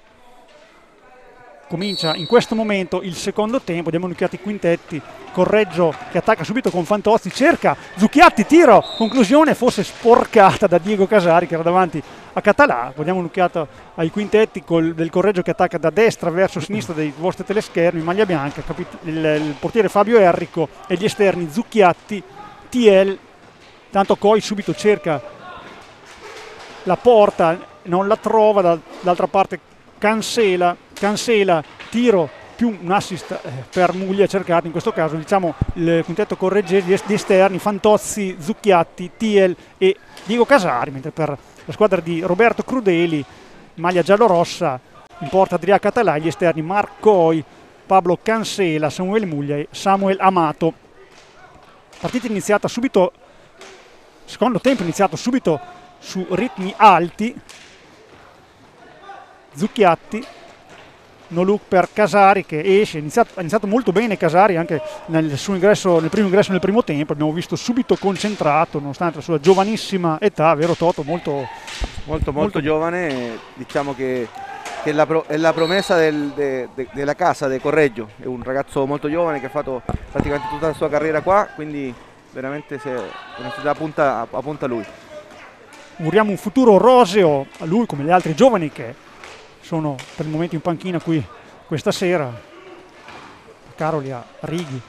comincia in questo momento il secondo tempo, abbiamo un'occhiata i quintetti. Correggio che attacca subito con Fantozzi, cerca Zucchiatti, tiro, conclusione forse sporcata da Diego Casari che era davanti a Català. Diamo un'occhiata ai quintetti del Correggio che attacca da destra verso sinistra dei vostri teleschermi, maglia bianca, il portiere Fabio Errico e gli esterni Zucchiatti, Thiel. Tanto Coi subito cerca la porta, non la trova, dall'altra parte Cancela, tiro più un assist per Muglia cercato, in questo caso diciamo il quintetto correggese di esterni, Fantozzi, Zucchiatti, Thiel e Diego Casari, mentre per la squadra di Roberto Crudeli, maglia giallorossa, in porta Adrià Català, gli esterni Marc Coi, Pablo Cancela, Samuele Muglia e Samuel Amato. Partita iniziata subito, secondo tempo iniziato subito su ritmi alti. Zucchiatti, no look per Casari che esce, ha iniziato molto bene Casari anche nel suo ingresso, nel primo tempo, abbiamo visto subito concentrato nonostante la sua giovanissima età, vero Toto? Molto
giovane, diciamo che è la promessa della casa del Correggio, è un ragazzo molto giovane che ha fatto praticamente tutta la sua carriera qua, quindi veramente una società punta a lui.
Auguriamo un futuro roseo a lui come gli altri giovani che sono per il momento in panchina qui questa sera. Caroli a Righi,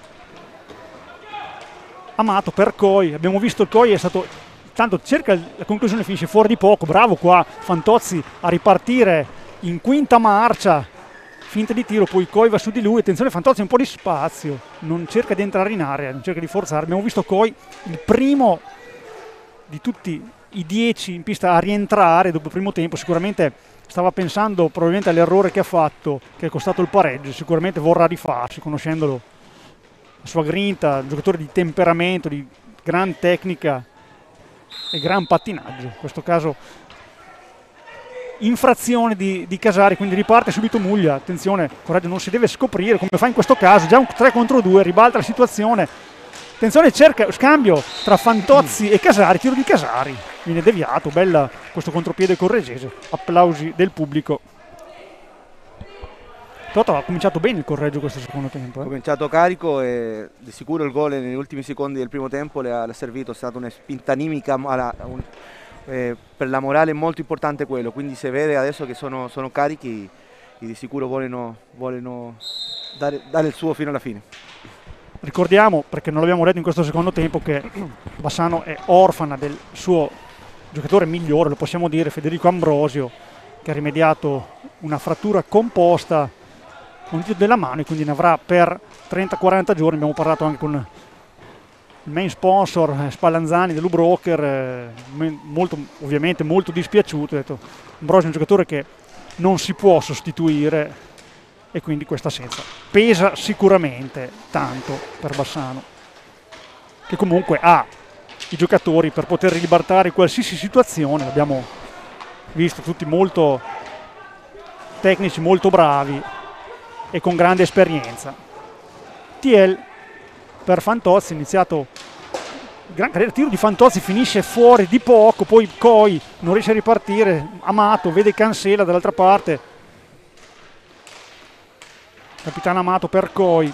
Amato per Coi, abbiamo visto il Coi è stato, tanto cerca la conclusione, finisce fuori di poco, bravo qua Fantozzi a ripartire in quinta marcia, finta di tiro, poi Coi va su di lui, attenzione Fantozzi un po' di spazio, non cerca di entrare in area, non cerca di forzare, abbiamo visto Coi il primo di tutti i 10 in pista a rientrare dopo il primo tempo, sicuramente stava pensando probabilmente all'errore che ha fatto, che è costato il pareggio, sicuramente vorrà rifarsi, conoscendolo, la sua grinta, un giocatore di temperamento, di gran tecnica e gran pattinaggio. In questo caso infrazione di Casari, quindi riparte subito Muglia, attenzione, Correggio non si deve scoprire come fa in questo caso, già un 3 contro 2, ribalta la situazione, attenzione, cerca scambio tra Fantozzi e Casari, tiro di Casari, viene deviato, bella questo contropiede correggese, applausi del pubblico. Toto ha cominciato bene il Correggio questo secondo tempo.
Ha cominciato carico e di sicuro il gol negli ultimi secondi del primo tempo le ha servito, è stata una spinta animica per la morale, è molto importante quello, quindi si vede adesso che sono carichi e di sicuro vogliono dare il suo fino alla fine.
Ricordiamo, perché non l'abbiamo detto in questo secondo tempo, che Bassano è orfana del suo giocatore migliore, lo possiamo dire, Federico Ambrosio, che ha rimediato una frattura composta con il dito della mano e quindi ne avrà per 30-40 giorni. Abbiamo parlato anche con il main sponsor Spallanzani dell'U-Broker, ovviamente molto dispiaciuto, ha detto Ambrosio è un giocatore che non si può sostituire e quindi questa assenza pesa sicuramente tanto per Bassano, che comunque ha i giocatori per poter libertare qualsiasi situazione, abbiamo visto tutti molto tecnici, molto bravi e con grande esperienza. Thiel per Fantozzi, iniziato gran carriera, tiro di Fantozzi, finisce fuori di poco, poi Coi non riesce a ripartire, Amato vede Cancela dall'altra parte, capitano Amato per Coi,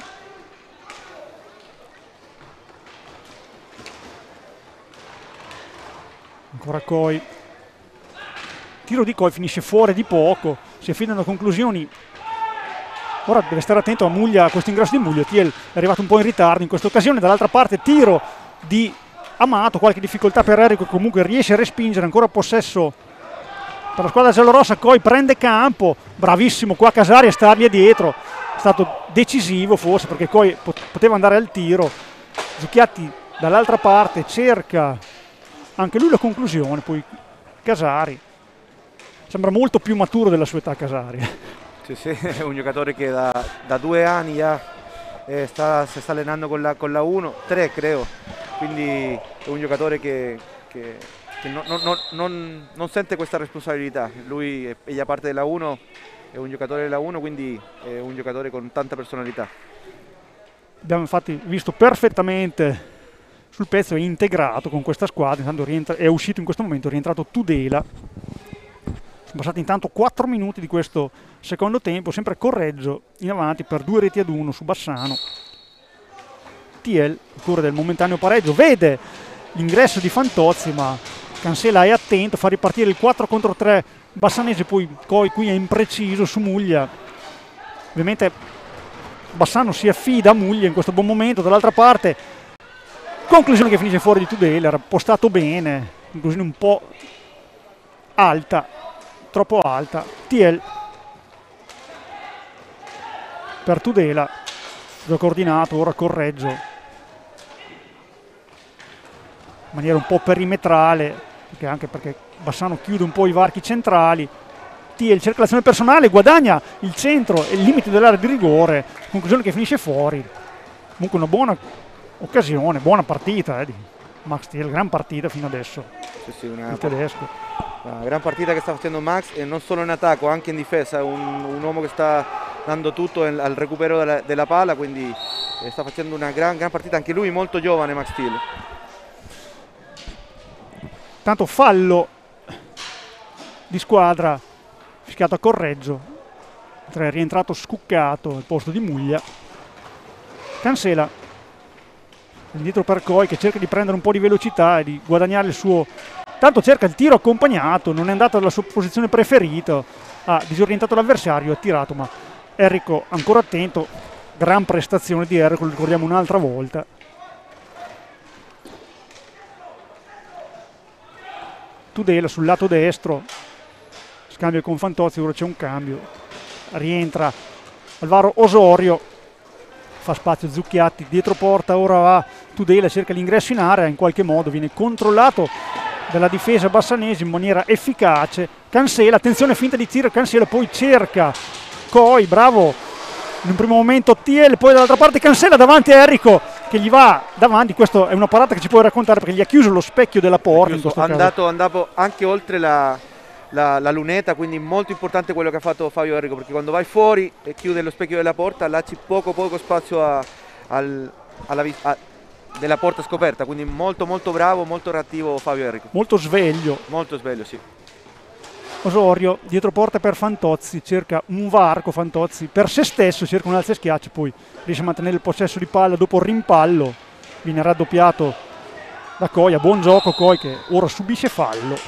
ancora Coi, tiro di Coi, finisce fuori di poco, si affidano a conclusioni. Ora deve stare attento a Muglia, a questo ingresso di Muglia. Thiel è arrivato un po' in ritardo in questa occasione. Dall'altra parte tiro di Amato, qualche difficoltà per Enrico che comunque riesce a respingere, ancora possesso per la squadra giallorossa. Coi prende campo, bravissimo qua Casari a stargli dietro, è stato decisivo forse perché Coi poteva andare al tiro. Zucchiatti dall'altra parte cerca anche lui la conclusione, poi Casari sembra molto più maturo della sua età Casari.
Sì, sì, è un giocatore che da 2 anni già si sta allenando con la 1, 3 creo, quindi è un giocatore che non sente questa responsabilità. Lui è già parte della 1, è un giocatore della 1, quindi è un giocatore con tanta personalità.
Abbiamo infatti visto perfettamente sul pezzo, è integrato con questa squadra, intanto è uscito in questo momento, è rientrato Tudela. Sono passati intanto 4 minuti di questo secondo tempo, sempre Correggio in avanti per 2-1 su Bassano. Thiel, corre del momentaneo pareggio, vede l'ingresso di Fantozzi, ma Cancela è attento, fa ripartire il 4 contro 3 bassanese, poi Coi qui è impreciso su Muglia. Ovviamente Bassano si affida a Muglia in questo buon momento, dall'altra parte conclusione che finisce fuori di Tudela, era postato bene, conclusione un po' alta, troppo alta. Thiel per Tudela, gioco ordinato, ora Correggio in maniera un po' perimetrale, anche perché Bassano chiude un po' i varchi centrali. Thiel cerca l'azione personale, guadagna il centro e il limite dell'area di rigore, conclusione che finisce fuori. Comunque una buona occasione, buona partita di Max Thiel, gran partita fino adesso.
Sì,
il tedesco.
Una gran partita che sta facendo Max, e non solo in attacco, anche in difesa. Un uomo che sta dando tutto al recupero della palla, quindi sta facendo una gran partita, anche lui molto giovane Max Thiel.
Tanto fallo di squadra fischiato a Correggio, è rientrato Scuccato al posto di Muglia. Cancela indietro per Coi che cerca di prendere un po' di velocità e di guadagnare il suo, tanto cerca il tiro accompagnato, non è andato alla sua posizione preferita, ha disorientato l'avversario, ha tirato, ma Enrico ancora attento, gran prestazione di Enrico, lo ricordiamo un'altra volta. Tudela sul lato destro, scambio con Fantozzi, ora c'è un cambio, rientra Alvaro Osorio, fa spazio Zucchiatti, dietro porta, ora va Tudela, cerca l'ingresso in area, in qualche modo viene controllato dalla difesa bassanese in maniera efficace. Cancela, attenzione, finta di tiro, Cancela, poi cerca Coi, bravo in un primo momento Thiel, poi dall'altra parte Cancela davanti a Enrico che gli va davanti. Questa è una parata che ci puoi raccontare perché gli ha chiuso lo specchio della porta.
Andato anche oltre la lunetta, quindi molto importante quello che ha fatto Fabio Enrico, perché quando vai fuori e chiude lo specchio della porta lasci poco spazio della porta scoperta, quindi molto bravo, molto reattivo Fabio Enrico.
Molto sveglio,
sì.
Osorio dietro porta per Fantozzi, cerca un varco Fantozzi per se stesso, cerca un alzo e schiaccia, poi riesce a mantenere il possesso di palla dopo il rimpallo, viene raddoppiato da Coi. Buon gioco Coi che ora subisce fallo.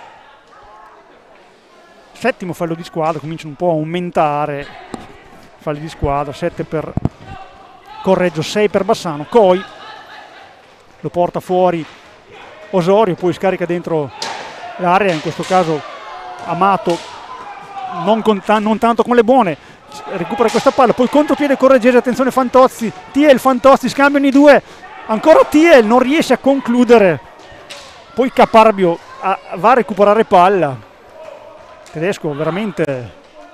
Settimo fallo di squadra, cominciano un po' a aumentare falli di squadra, 7 per Correggio, 6 per Bassano. Coi lo porta fuori Osorio, poi scarica dentro l'area, in questo caso Amato non tanto con le buone, recupera questa palla, poi contropiede Correggese, attenzione Fantozzi, Fantozzi, scambiano i due, ancora Thiel, non riesce a concludere, poi Caparbio va a recuperare palla. Tedesco veramente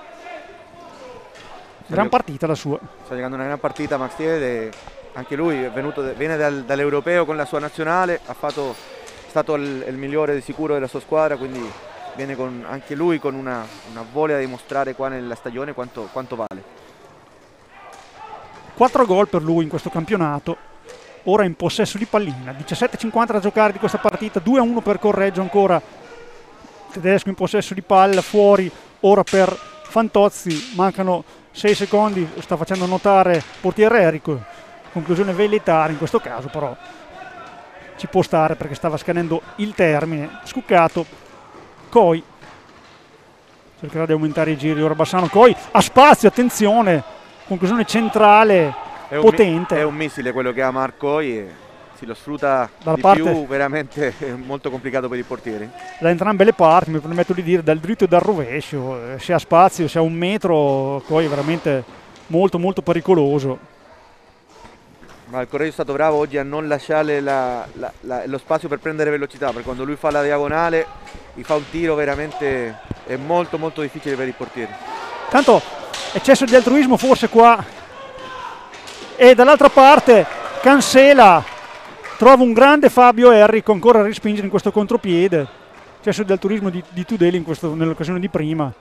gran partita la sua.
Sta giocando una gran partita Max Thiel, e anche lui viene dall'europeo con la sua nazionale, è stato il migliore di sicuro della sua squadra, quindi viene anche lui con una voglia di dimostrare qua nella stagione quanto vale.
4 gol per lui in questo campionato, ora in possesso di pallina. 17:50 da giocare di questa partita, 2-1 per Correggio ancora. Tedesco in possesso di palla, fuori ora per Fantozzi, mancano 6 secondi, sta facendo notare portiere Erico, conclusione velleitaria in questo caso, però ci può stare perché stava scadendo il termine. Scuccato, Coi cercherà di aumentare i giri, ora Bassano, Coi ha spazio, attenzione, conclusione centrale, potente.
È un missile quello che ha Marcoi e si lo sfrutta
dalla
di
parte,
più, veramente è molto complicato per i portieri.
Da entrambe le parti, mi permetto di dire, dal dritto e dal rovescio, se ha spazio, se ha un metro, Coi è veramente molto molto pericoloso.
Ma il Correggio è stato bravo oggi a non lasciare lo spazio per prendere velocità, perché quando lui fa la diagonale, gli fa un tiro veramente è molto molto difficile per i portieri.
Tanto eccesso di altruismo forse qua, e dall'altra parte Cancela trova un grande Fabio Enrico ancora a respingere in questo contropiede. Eccesso di altruismo di Tudeli nell'occasione di prima,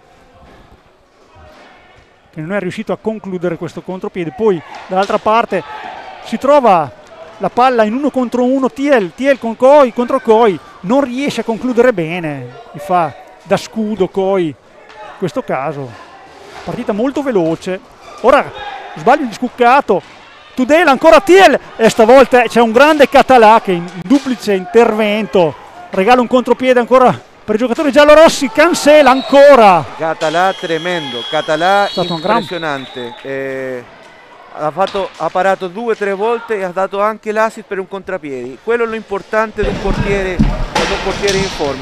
che non è riuscito a concludere questo contropiede. Poi dall'altra parte si trova la palla in 1 contro 1, Thiel con Coi contro Coi, non riesce a concludere bene, gli fa da scudo Coi in questo caso. Partita molto veloce, ora sbaglio di Scuccato, Tudela ancora Thiel e stavolta c'è un grande Català che in duplice intervento regala un contropiede ancora per i giocatori giallorossi. Cancela ancora,
Català tremendo, Català impressionante, ha parato 2 o 3 volte e ha dato anche l'assist per un contrapiedi. Quello è lo importante di un portiere in forma.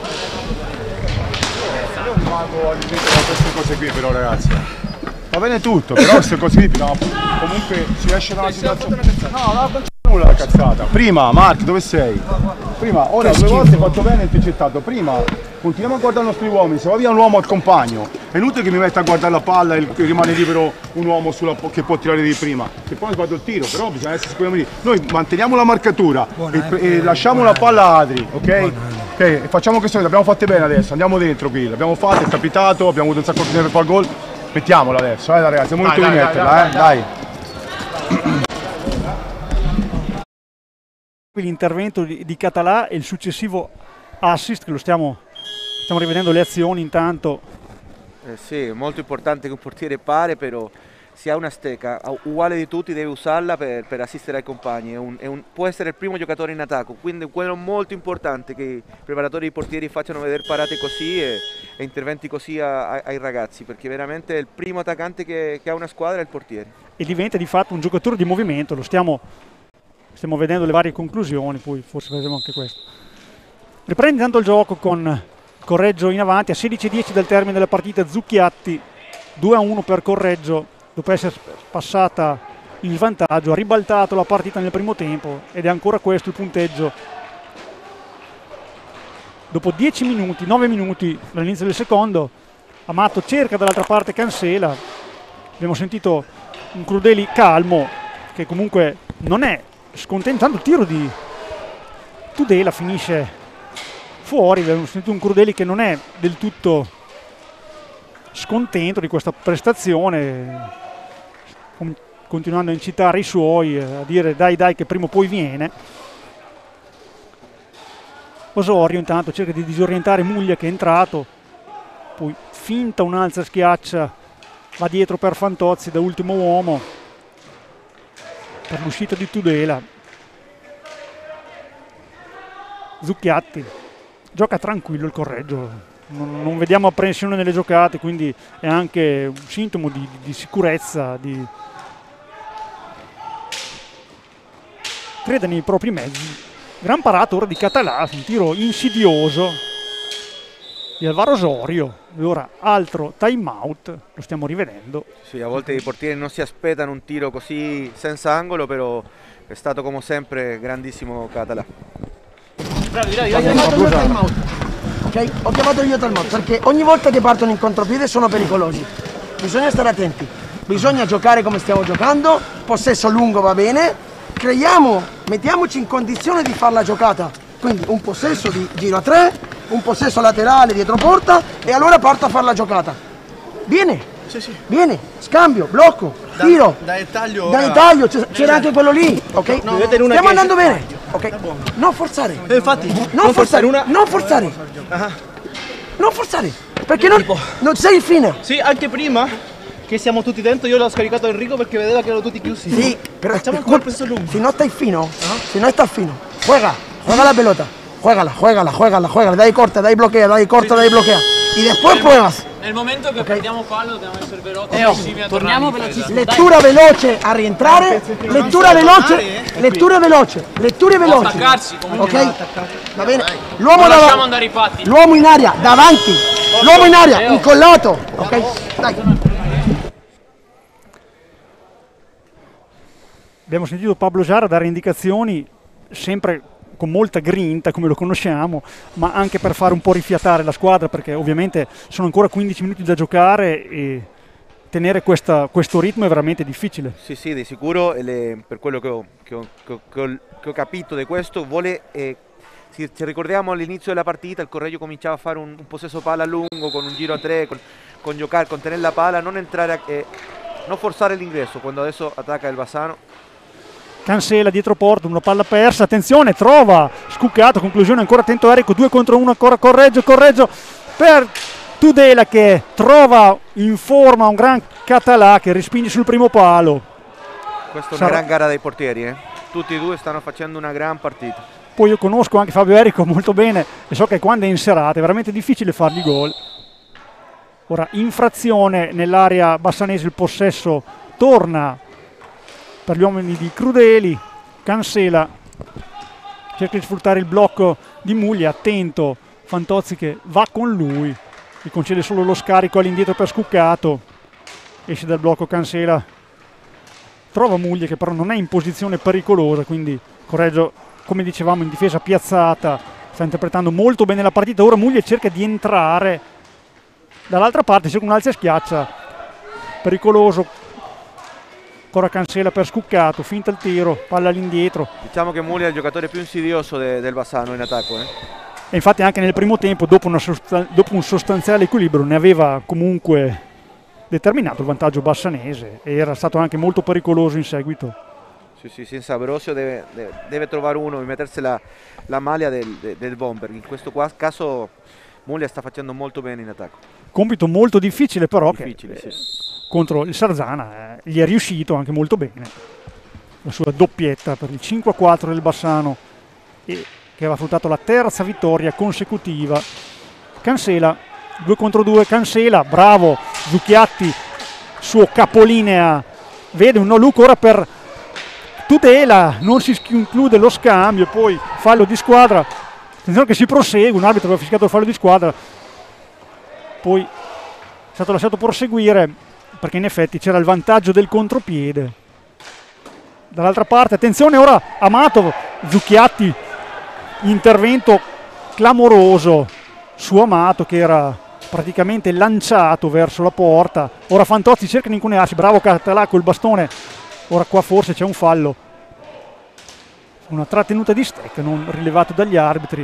Io non vado all'inizio da queste cose qui però, ragazzi. Va bene tutto, però queste cose qui comunque si esce da una situazione. No, non c'è nulla la cazzata. Prima, Mark, dove sei? Prima, ora 2 volte hai fatto bene e intercettato. Prima continuiamo a guardare i nostri uomini, se va via un uomo al compagno, è inutile che mi metta a guardare la palla e rimane libero un uomo che può tirare di prima. Che poi sbaglio il tiro, però bisogna essere sicuri. Noi manteniamo la marcatura e lasciamo la palla a Adri, ok? Ok, facciamo queste cose, l'abbiamo fatte bene adesso, andiamo dentro qui, l'abbiamo fatto, è capitato, abbiamo avuto un sacco di tempo per fare gol. Mettiamola adesso, ragazzi, è il momento di metterla, dai.
L'intervento di Català e il successivo assist, che stiamo rivedendo le azioni intanto.
Sì, è molto importante che un portiere pare, però si ha una stecca uguale di tutti, deve usarla per assistere ai compagni, può essere il primo giocatore in attacco, quindi quello è molto importante che i preparatori dei portieri facciano vedere parate così e interventi così ai ragazzi, perché veramente il primo attaccante che ha una squadra è il portiere. E
diventa di fatto un giocatore di movimento, stiamo vedendo le varie conclusioni, poi forse vedremo anche questo. Riprende intanto il gioco con Correggio in avanti, a 16:10 dal termine della partita. Zucchiatti 2-1 per Correggio, dopo essere passata in svantaggio, ha ribaltato la partita nel primo tempo ed è ancora questo il punteggio. Dopo 10 minuti, 9 minuti dall'inizio del secondo, Amato cerca dall'altra parte Cancela. Abbiamo sentito un Crudeli calmo, che comunque non è scontentato. Il tiro di Tudela finisce fuori. Abbiamo sentito un Crudeli che non è del tutto scontento di questa prestazione, continuando a incitare i suoi a dire dai che prima o poi viene. Osorio intanto cerca di disorientare Muglia, che è entrato, poi finta un'alza schiaccia, va dietro per Fantozzi da ultimo uomo per l'uscita di Tudela. Zucchiatti gioca tranquillo il Correggio, non vediamo apprensione nelle giocate, quindi è anche un sintomo di sicurezza, crede nei propri mezzi. Gran parata ora di Català, un tiro insidioso di Alvaro Osorio, e ora altro time out, lo stiamo rivedendo.
Sì, a volte i portieri non si aspettano un tiro così senza angolo, però è stato come sempre grandissimo Català.
Ok, ho chiamato io time out perché ogni volta che partono in contropiede sono pericolosi, bisogna stare attenti, bisogna giocare come stiamo giocando, possesso lungo va bene, mettiamoci in condizione di fare la giocata, quindi un possesso di giro a 3, un possesso laterale dietro porta e allora parto a fare la giocata. Viene, viene, scambio, blocco, tiro,
Dai taglio.
dai taglio, c'era anche quello lì, ok?
No, vedete una
Stiamo
che
andando
esce.
bene, ok? Non forzare,
Infatti,
non forzare,
una.
non forzare,
Ah.
non forzare, perché non sei il fine.
Sì, anche prima che siamo tutti dentro, io l'ho scaricato a Enrico perché vedeva che erano tutti chiusi.
Sí, pero
facciamo ancora questo lungo.
si no estáis fino, si no estás fino, juega la pelota, juégala, dai corta, dai bloquea, dai corta, dai bloquea. Y después pruebas.
Nel momento che perdiamo palla dobbiamo essere velocissimi a
torniamo
tornare in difesa.
Lettura veloce a rientrare, lettura veloce.
Attaccarsi comunque.
Ok? Va bene? L'uomo
Non lasciamo
davanti,
andare i patti.
l'uomo in aria, davanti, l'uomo in aria, incollato. Ok? Dai.
Abbiamo sentito Pablo Jara dare indicazioni sempre con molta grinta, come lo conosciamo, ma anche per fare un po' rifiatare la squadra, perché ovviamente sono ancora 15 minuti da giocare e tenere questo ritmo è veramente difficile.
Sì, di sicuro, per quello che ho capito di questo, se ricordiamo all'inizio della partita il Correggio cominciava a fare un possesso palla lungo, con un giro a tre, con giocare, con tenere la palla, non forzare l'ingresso, quando adesso attacca il Bassano.
Cancela dietro porta, una palla persa, attenzione, trova Scuccato, conclusione ancora attento Erico, 2 contro 1 ancora Correggio per Tudela che trova in forma un gran Català che respinge sul primo palo.
Questa è una gran gara dei portieri, tutti e due stanno facendo una gran partita.
Poi io conosco anche Fabio Erico molto bene e so che quando è in serata è veramente difficile fargli gol. Ora infrazione nell'area bassanese, il possesso torna per gli uomini di Crudeli. Cancela cerca di sfruttare il blocco di Muglia, attento Fantozzi che va con lui, gli concede solo lo scarico all'indietro per Scuccato, esce dal blocco Cancela, trova Muglia che però non è in posizione pericolosa, quindi Correggio, come dicevamo, in difesa piazzata, sta interpretando molto bene la partita. Ora Muglia cerca di entrare dall'altra parte, cerca un'alza e schiaccia, pericoloso. Ancora Cancela per Scuccato, finta il tiro, palla all'indietro.
Diciamo che Muglia è il giocatore più insidioso del Bassano in attacco.
E infatti anche nel primo tempo, dopo un sostanziale equilibrio, ne aveva comunque determinato il vantaggio bassanese e era stato anche molto pericoloso in seguito.
Sì, senza Brosio deve trovare uno e mettersi la maglia del Bomber. In questo caso Muglia sta facendo molto bene in attacco.
Compito molto difficile però
Difficile,
che
sì.
contro il Sarzana gli è riuscito anche molto bene. La sua doppietta per il 5-4 del Bassano e che aveva fruttato la terza vittoria consecutiva. Cancela, 2 contro 2, Cancela, bravo, Zucchiatti, suo capolinea, vede un no look ora per Tudela, non si conclude lo scambio, poi fallo di squadra, attenzione che si prosegue, un arbitro aveva fischiato il fallo di squadra, poi è stato lasciato proseguire perché in effetti c'era il vantaggio del contropiede. Dall'altra parte, attenzione ora Amato, Zucchiatti, intervento clamoroso su Amato che era praticamente lanciato verso la porta. Ora Fantozzi cerca di incunearsi, bravo Català col bastone, ora qua forse c'è un fallo, una trattenuta di stecca non rilevato dagli arbitri.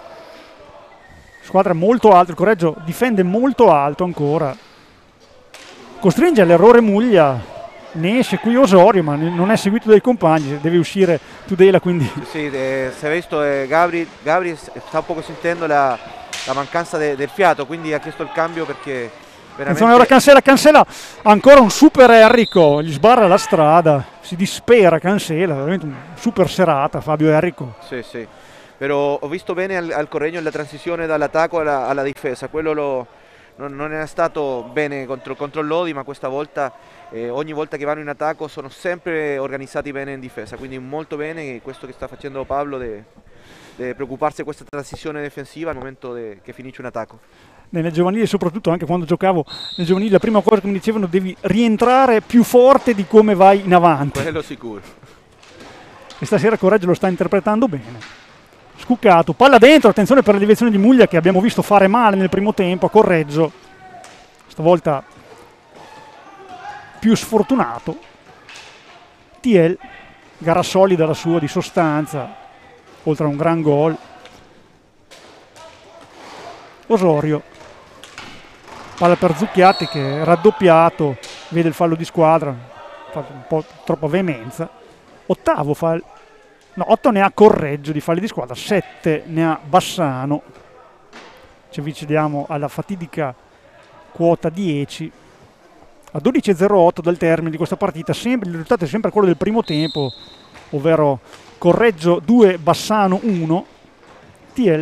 Squadra molto alta, il Correggio difende molto alto ancora, costringe all'errore Muglia, ne esce qui Osorio ma non è seguito dai compagni, deve uscire Tudela, quindi
sì, si è visto Gabri sta un po' sentendo la mancanza del fiato, quindi ha chiesto il cambio perché veramente...
Ora Cancela, ancora un super Enrico, gli sbarra la strada, si dispera Cancela, veramente una super serata Fabio Enrico.
Sì, però ho visto bene al Correggio la transizione dall'attacco alla difesa, quello non è stato bene contro Lodi, ma questa volta ogni volta che vanno in attacco sono sempre organizzati bene in difesa, quindi molto bene questo che sta facendo Pablo di preoccuparsi di questa transizione difensiva al momento che finisce un attacco.
Nelle giovanili, soprattutto anche quando giocavo nelle giovanili, la prima cosa che mi dicevano devi rientrare più forte di come vai in avanti.
Quello sicuro.
E stasera Correggio lo sta interpretando bene. Scuccato, palla dentro, attenzione per la deviazione di Muglia che abbiamo visto fare male nel primo tempo a Correggio. Stavolta più sfortunato. Tiel, gara solida la sua di sostanza, oltre a un gran gol. Osorio, palla per Zucchiatti che è raddoppiato, vede il fallo di squadra, fa un po' troppa veemenza. Ottavo fa no, 8 ne ha Correggio di falli di squadra, 7 ne ha Bassano. Ci avviciniamo alla fatidica quota 10. A 12:08 dal termine di questa partita, il risultato è sempre quello del primo tempo, ovvero Correggio 2, Bassano 1. TL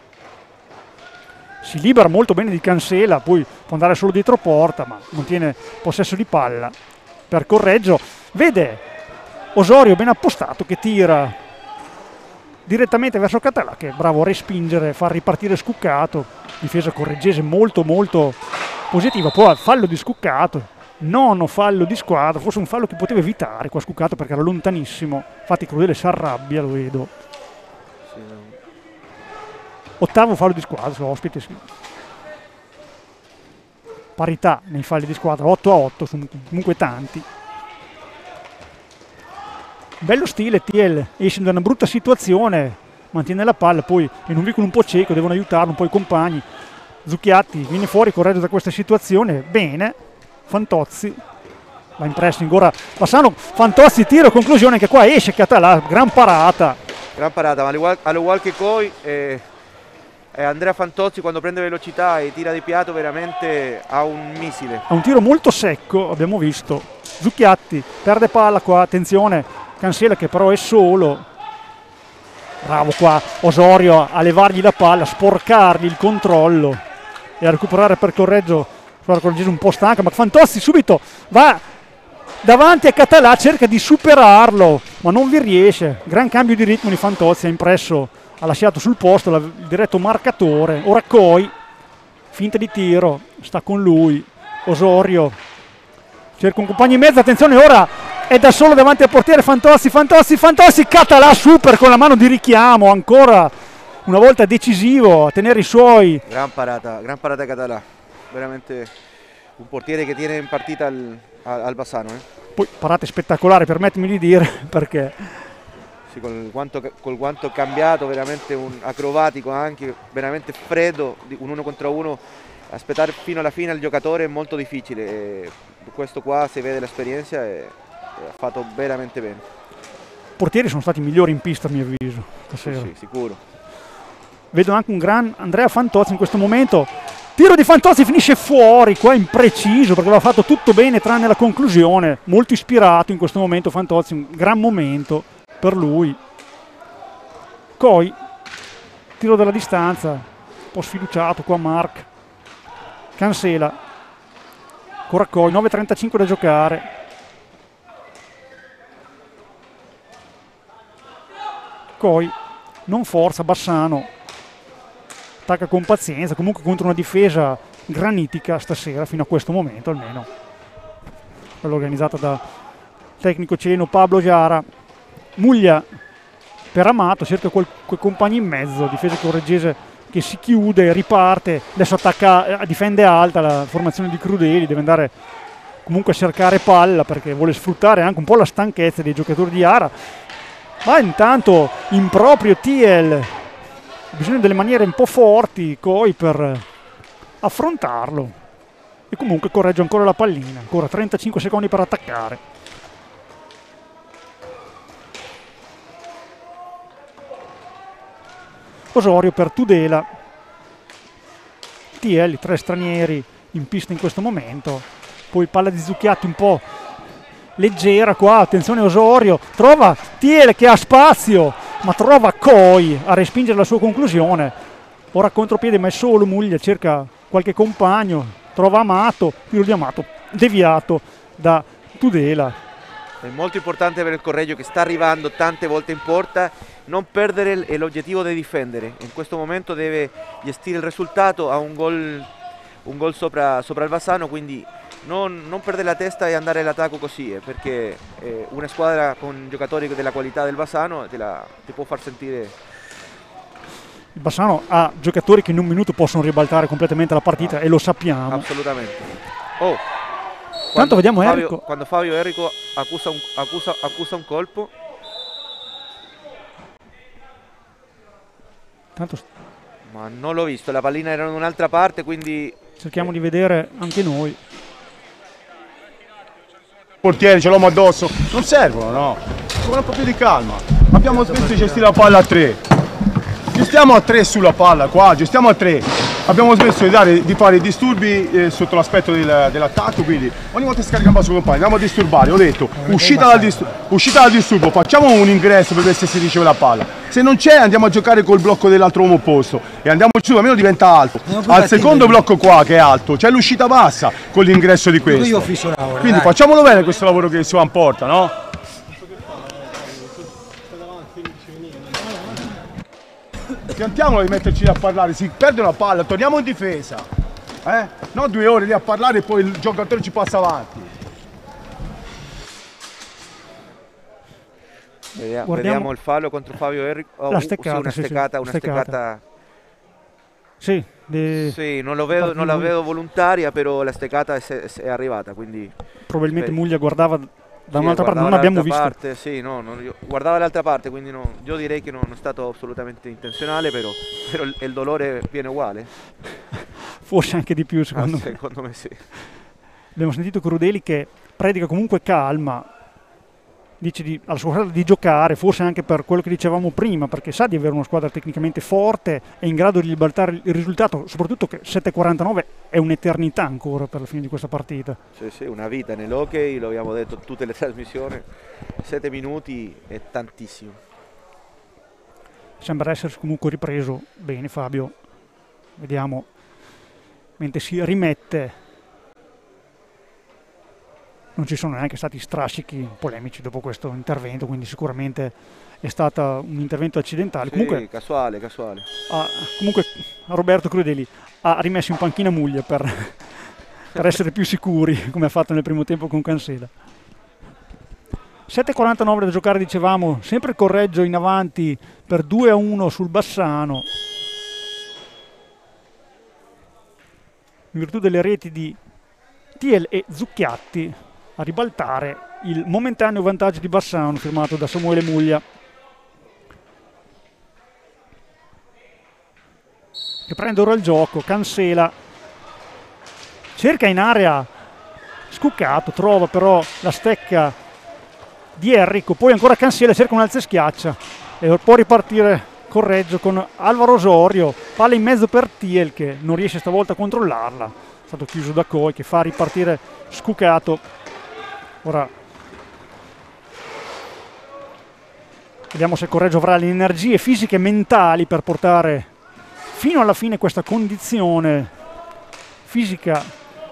si libera molto bene di Cancela, poi può andare solo dietro porta, ma non tiene possesso di palla per Correggio. Vede Osorio ben appostato che tira direttamente verso Català, che è bravo a respingere, far ripartire Scuccato. Difesa correggese molto molto positiva. Poi fallo di Scuccato, nono fallo di squadra, forse un fallo che poteva evitare qua Scuccato perché era lontanissimo. Infatti Crudele si arrabbia, lo vedo. Ottavo fallo di squadra su ospite, sì. Parità nei falli di squadra, 8-8, sono comunque tanti. Bello stile TL, esce da una brutta situazione, mantiene la palla, poi in un vicolo un po' cieco, devono aiutarlo un po' i compagni. Zucchiatti viene fuori corretto da questa situazione, bene. Fantozzi va in pressing, ora Bassano, Fantozzi, tiro, conclusione che qua esce Català, gran parata,
ma allo ugual che Coi Andrea Fantozzi quando prende velocità e tira di piatto veramente ha un missile.
Ha un tiro molto secco, abbiamo visto. Zucchiatti perde palla qua, attenzione, Cancela che però è solo. Bravo qua Osorio a levargli la palla, a sporcargli il controllo e a recuperare per Correggio. Squadra correggese un po' stanca, ma Fantozzi subito va davanti a Català, cerca di superarlo, ma non vi riesce. Gran cambio di ritmo di Fantozzi, ha impresso, ha lasciato sul posto il diretto marcatore. Ora Coi, finta di tiro, sta con lui. Osorio cerca un compagno in mezzo, attenzione, ora è da solo davanti al portiere Fantozzi, Català super con la mano di richiamo, ancora una volta decisivo a tenere i suoi.
Gran parata Català, veramente un portiere che tiene in partita al Bassano.
Poi parate spettacolari, permettimi di dire, perché
sì, col guanto cambiato, veramente un acrobatico anche, veramente freddo, un 1 contro 1, aspettare fino alla fine il giocatore è molto difficile e questo qua, se vede l'esperienza, ha fatto veramente bene.
I portieri sono stati migliori in pista a mio avviso stasera.
Sì, sicuro.
Vedo anche un gran Andrea Fantozzi in questo momento. Tiro di Fantozzi, finisce fuori, qua impreciso perché aveva fatto tutto bene tranne la conclusione. Molto ispirato in questo momento Fantozzi, un gran momento per lui. Coi, tiro dalla distanza, un po' sfiduciato qua Marc. Cancela, ancora Coi, 9:35 da giocare. Coi non forza, Bassano attacca con pazienza, comunque contro una difesa granitica stasera fino a questo momento almeno, quella organizzata da tecnico cileno Pablo Jara. Muglia per Amato, cerca quei compagni in mezzo, difesa correggese che si chiude, riparte, adesso attacca, difende alta la formazione di Crudeli, deve andare comunque a cercare palla perché vuole sfruttare anche un po' la stanchezza dei giocatori di Jara. Ma intanto improprio TL, bisogna delle maniere un po' forti Coi per affrontarlo, e comunque corregge ancora la pallina, ancora 35 secondi per attaccare. Osorio per Tudela, TL, 3 stranieri in pista in questo momento, poi palla di Zucchiatti un po' leggera qua, attenzione Osorio, trova TL che ha spazio, ma trova Coi a respingere la sua conclusione. Ora contropiede ma è solo Muglia, cerca qualche compagno, trova Amato, tiro di Amato deviato da Tudela.
È molto importante per il Correggio che sta arrivando tante volte in porta, non perdere l'obiettivo di difendere. In questo momento deve gestire il risultato, ha un gol sopra il Bassano, quindi non perdere la testa e andare all'attacco così, perché una squadra con giocatori della qualità del Bassano ti può far sentire.
Il Bassano ha giocatori che in un minuto possono ribaltare completamente la partita, e lo sappiamo.
Assolutamente.
Tanto vediamo Enrico.
Quando Fabio Enrico accusa un colpo. Ma non l'ho visto, la pallina era in un'altra parte, quindi
cerchiamo di vedere anche noi.
portiere, ce l'ho addosso, non servono, no? Ci vuole un po' più di calma. Abbiamo smesso di gestire la palla a 3. Gestiamo a 3 sulla palla qua, gestiamo a 3. Abbiamo smesso di fare disturbi sotto l'aspetto dell'attacco, quindi ogni volta che scarica un passo compagno andiamo a disturbare. Ho detto uscita dal disturbo, facciamo un ingresso per vedere se si riceve la palla. Se non c'è andiamo a giocare col blocco dell'altro uomo opposto e andiamo giù, almeno diventa alto. Al secondo blocco qua che è alto c'è l'uscita bassa con l'ingresso di questo. Quindi facciamolo bene questo lavoro che si va in porta, no? Piantiamolo di metterci a parlare, si perde una palla, torniamo in difesa. No 2 ore lì a parlare e poi il giocatore ci passa avanti.
Vediamo il fallo contro Fabio Enrico.
La steccata,
una steccata.
Sì,
sì, non la vedo volontaria, però la steccata è arrivata, quindi
probabilmente Muglia guardava da un'altra parte, non abbiamo visto.
Parte, sì, guardava dall'altra parte, quindi io direi che non è stato assolutamente intenzionale, però il dolore viene uguale.
Forse anche di più, secondo me.
Secondo me sì.
Abbiamo sentito Crudeli che predica comunque calma, dice alla sua squadra di giocare, forse anche per quello che dicevamo prima, perché sa di avere una squadra tecnicamente forte e in grado di liberare il risultato, soprattutto che 7:49 è un'eternità ancora per la fine di questa partita.
Sì, una vita nell'hockey, lo abbiamo detto tutte le trasmissioni, 7 minuti è tantissimo.
Sembra essersi comunque ripreso bene Fabio, vediamo, mentre si rimette. Non ci sono neanche stati strascichi polemici dopo questo intervento, quindi sicuramente è stato un intervento accidentale.
Sì,
comunque,
casuale.
Comunque Roberto Crudeli ha rimesso in panchina Muglia per essere più sicuri, come ha fatto nel primo tempo con Cansela. 7:49 da giocare, dicevamo, sempre il Correggio in avanti per 2-1 sul Bassano. In virtù delle reti di Thiel e Zucchiatti, a ribaltare il momentaneo vantaggio di Bassano firmato da Samuele Muglia, che prende ora il gioco. Cansela cerca in area Scuccato, trova però la stecca di Enrico, poi ancora Cansela cerca un alza e schiaccia e può ripartire Correggio con Alvaro Osorio, palla in mezzo per Thiel che non riesce stavolta a controllarla, è stato chiuso da Coi che fa ripartire Scuccato. Ora vediamo se Correggio avrà le energie fisiche e mentali per portare fino alla fine questa condizione fisica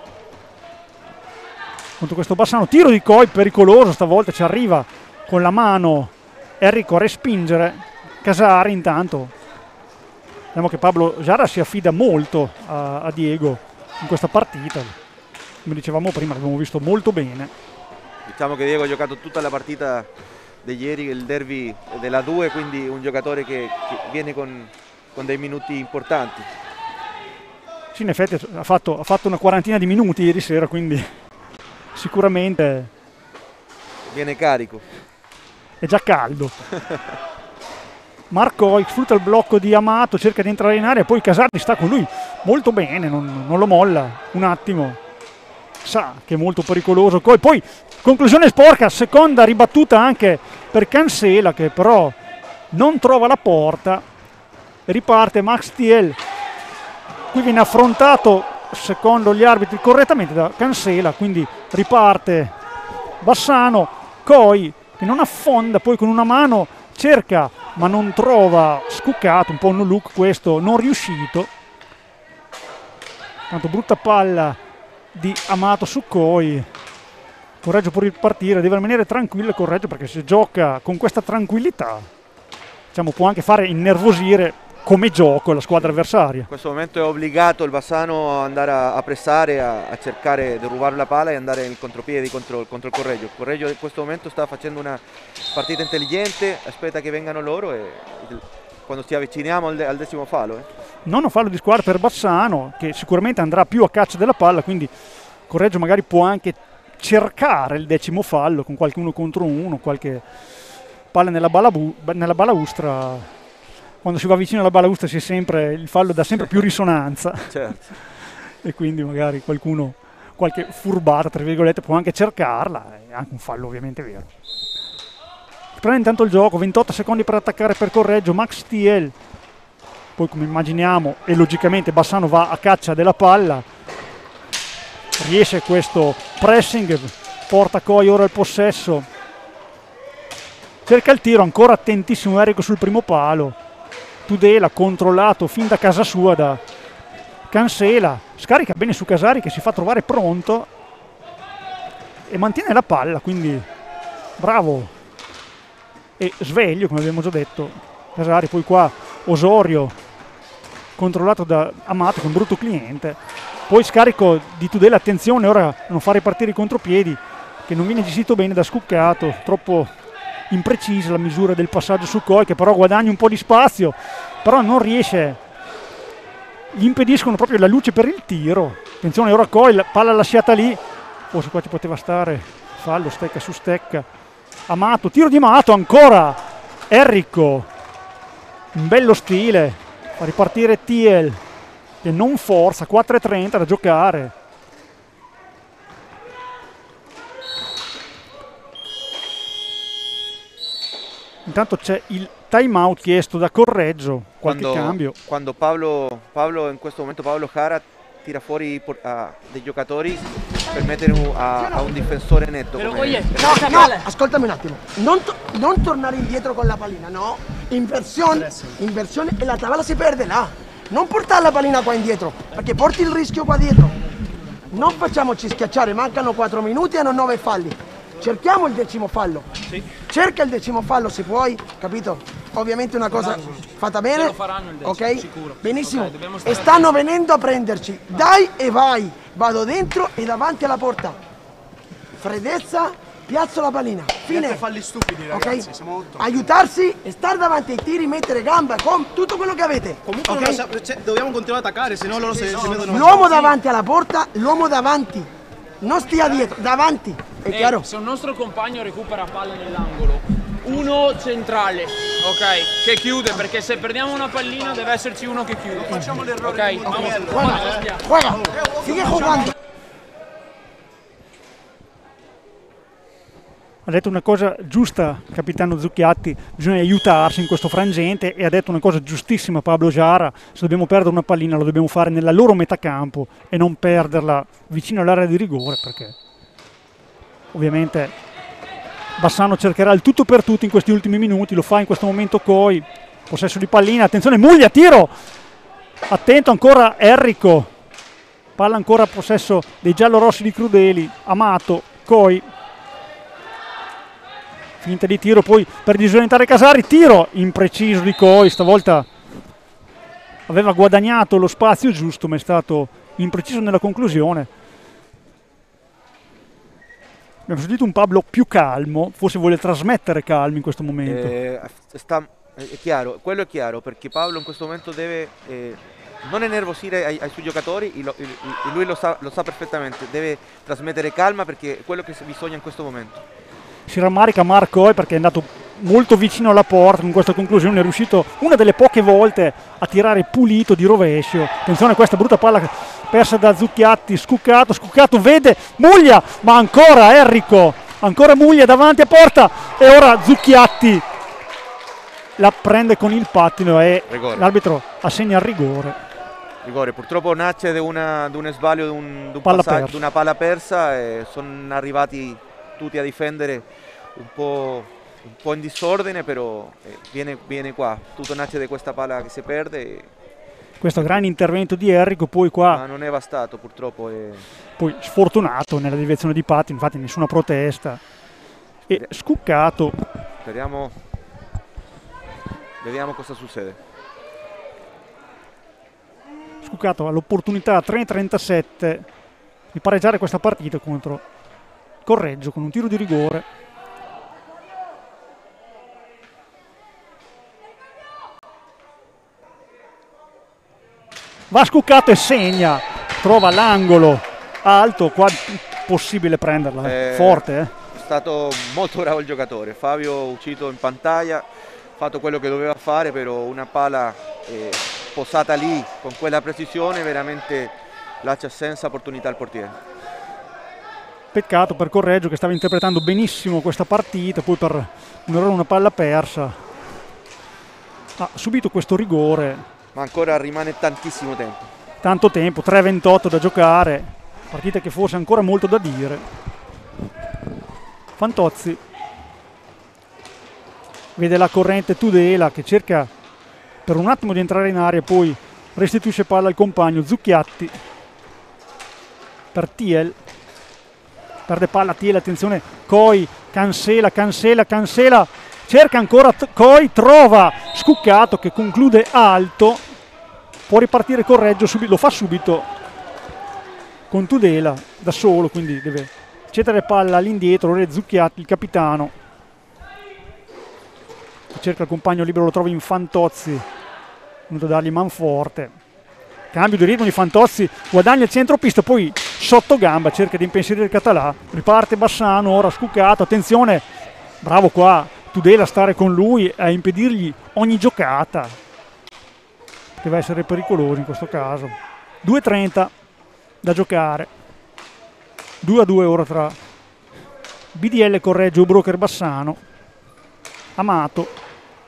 contro questo Bassano. Tiro di Coi pericoloso, stavolta ci arriva con la mano Enrico a respingere. Casari intanto, vediamo che Pablo Jara si affida molto a Diego in questa partita, come dicevamo prima, l'abbiamo visto molto bene.
Diciamo che Diego ha giocato tutta la partita di ieri, il derby della 2, quindi un giocatore che viene con dei minuti importanti.
Sì, in effetti ha fatto una quarantina di minuti ieri sera, quindi sicuramente
viene carico.
È già caldo. Marco sfrutta il blocco di Amato, cerca di entrare in area, poi Casardi sta con lui molto bene, non lo molla un attimo, sa che è molto pericoloso. Poi conclusione sporca, seconda ribattuta anche per Cansela che però non trova la porta, riparte Max Thiel, qui viene affrontato secondo gli arbitri correttamente da Cansela, quindi riparte Bassano. Coi che non affonda, poi con una mano cerca ma non trova Scuccato, un po' un look questo, non riuscito. Tanto brutta palla di Amato su Coi. Correggio può ripartire, deve rimanere tranquillo Correggio, perché se gioca con questa tranquillità, diciamo, può anche fare innervosire come gioco la squadra avversaria.
In questo momento è obbligato il Bassano ad andare a pressare, a cercare di rubare la palla e andare nel contropiedi contro il Correggio. Il Correggio in questo momento sta facendo una partita intelligente, aspetta che vengano loro e quando ci avviciniamo al decimo fallo.
Nono fallo di squadra per Bassano, che sicuramente andrà più a caccia della palla, quindi Correggio magari può anche cercare il decimo fallo con qualche uno contro uno, qualche palla nella balaustra. Quando si va vicino alla balaustra il fallo dà sempre più risonanza.
Certo.
E quindi magari qualcuno qualche furbata, tra virgolette, può anche cercarla, è anche un fallo ovviamente vero. Prende intanto il gioco, 28 secondi per attaccare per Correggio, Max Thiel, poi come immaginiamo e logicamente Bassano va a caccia della palla, riesce questo pressing, porta Coy ora il possesso, cerca il tiro, ancora attentissimo Errico sul primo palo, Tudela controllato fin da casa sua da Cancela, scarica bene su Casari che si fa trovare pronto e mantiene la palla, quindi bravo e sveglio come abbiamo già detto Casari. Poi qua Osorio controllato da Amato con brutto cliente, poi scarico di Tudela, attenzione ora a non fare partire i contropiedi che non viene gestito bene da Scuccato, troppo imprecisa la misura del passaggio su Coy che però guadagna un po' di spazio, però non riesce, gli impediscono proprio la luce per il tiro. Attenzione ora Coy, la palla lasciata lì, forse qua ci poteva stare fallo, stecca su stecca. Amato, tiro di Amato ancora, Errico in bello stile, fa ripartire Thiel che non forza, 4:30 da giocare. Intanto c'è il time out chiesto da Correggio, qualche cambio.
Quando Paolo in questo momento Paolo Jara tira fuori dei giocatori per mettere a un difensore netto.
No, ascoltami un attimo, non tornare indietro con la pallina, no, inversione e la tabella si perde là, non portare la pallina qua indietro, perché porti il rischio qua dietro. Non facciamoci schiacciare, mancano 4 minuti e hanno 9 falli. Cerchiamo il 10° fallo. Sì. Cerca il 10° fallo se puoi, capito? Ovviamente una cosa fatta bene.
Lo faranno il 10°,
ok?
sicuro.
Benissimo.
Okay,
e stanno venendo a prenderci. Dai e vai. Vado dentro e davanti alla porta. Freddezza, piazzo la pallina. Fine.
Falli stupidi, ragazzi. Siamo 8.
Aiutarsi e stare davanti ai tiri, mettere gamba, con tutto quello che avete.
Comunque
okay?
Dobbiamo continuare ad attaccare, se no loro si vedono.
L'uomo davanti alla porta, l'uomo davanti. Non stia dietro, davanti. È chiaro?
Se un nostro compagno recupera palla nell'angolo, uno centrale, ok, che chiude, perché se perdiamo una pallina deve esserci uno che chiude.
Facciamo l'errore.
Ok,
juega, sigue jugando.
Ha detto una cosa giusta capitano Zucchiatti, bisogna aiutarsi in questo frangente, e ha detto una cosa giustissima Pablo Jara, se dobbiamo perdere una pallina lo dobbiamo fare nella loro metà campo e non perderla vicino all'area di rigore, perché ovviamente Bassano cercherà il tutto per tutto in questi ultimi minuti, lo fa in questo momento Coy, possesso di pallina, attenzione Muglia, tiro, attento ancora Errico, palla ancora a possesso dei giallorossi di Crudeli, Amato, Coy, finta di tiro poi per disorientare Casari, tiro impreciso di Coy, stavolta aveva guadagnato lo spazio giusto ma è stato impreciso nella conclusione. Abbiamo sentito un Pablo più calmo, forse vuole trasmettere calmo in questo momento.
È chiaro, quello è chiaro, perché Paolo in questo momento deve non innervosire ai suoi giocatori, lui lo sa perfettamente, deve trasmettere calma perché è quello che bisogna in questo momento.
Si rammarica Marco perché è andato molto vicino alla porta, con questa conclusione è riuscito una delle poche volte a tirare pulito di rovescio. Attenzione a questa brutta palla persa da Zucchiatti, Scuccato vede Muglia, ma ancora Errico, ancora Muglia davanti a porta e ora Zucchiatti la prende con il pattino e l'arbitro assegna il rigore.
Rigore, purtroppo nasce di un sbaglio, di una palla persa e sono arrivati tutti a difendere un po' in disordine, però viene qua, tutto nasce da questa palla che si perde.
Questo gran intervento di Errico, poi qua...
Ma non è bastato purtroppo.
Poi sfortunato nella direzione di Patti, infatti nessuna protesta. E Scuccato.
Vediamo cosa succede.
Scuccato ha l'opportunità a 3:37 di pareggiare questa partita contro Correggio con un tiro di rigore. Va Scuccato e segna, trova l'angolo alto, qua possibile prenderla, forte.
È stato molto bravo il giocatore, Fabio uscito in pantaglia, ha fatto quello che doveva fare, però una palla posata lì con quella precisione veramente lascia senza opportunità al portiere.
Peccato per Correggio che stava interpretando benissimo questa partita, poi per un errore una palla persa ha subito questo rigore.
Ma ancora rimane tantissimo tempo.
Tanto tempo, 3:28 da giocare, partita che forse ha ancora molto da dire. Fantozzi vede la corrente Tudela che cerca per un attimo di entrare in area, poi restituisce palla al compagno Zucchiatti per Thiel. Perde palla Thiel, attenzione, Coi, cancela, cerca ancora Coi, trova Scuccato che conclude alto, può ripartire Correggio, lo fa subito con Tudela da solo, quindi deve cedere palla all'indietro, Zucchiatti, il capitano, che cerca il compagno libero, lo trova in Fantozzi, venuto a dargli manforte. Cambio di ritmo di Fantozzi, guadagna il centropista, poi sotto gamba cerca di impensierire il Català, riparte Bassano, ora Scuccato, attenzione, bravo qua Tudela a stare con lui, a impedirgli ogni giocata, che va a essere pericoloso in questo caso. 2:30 da giocare, 2-2 ora tra BDL Correggio e Broker Bassano. Amato,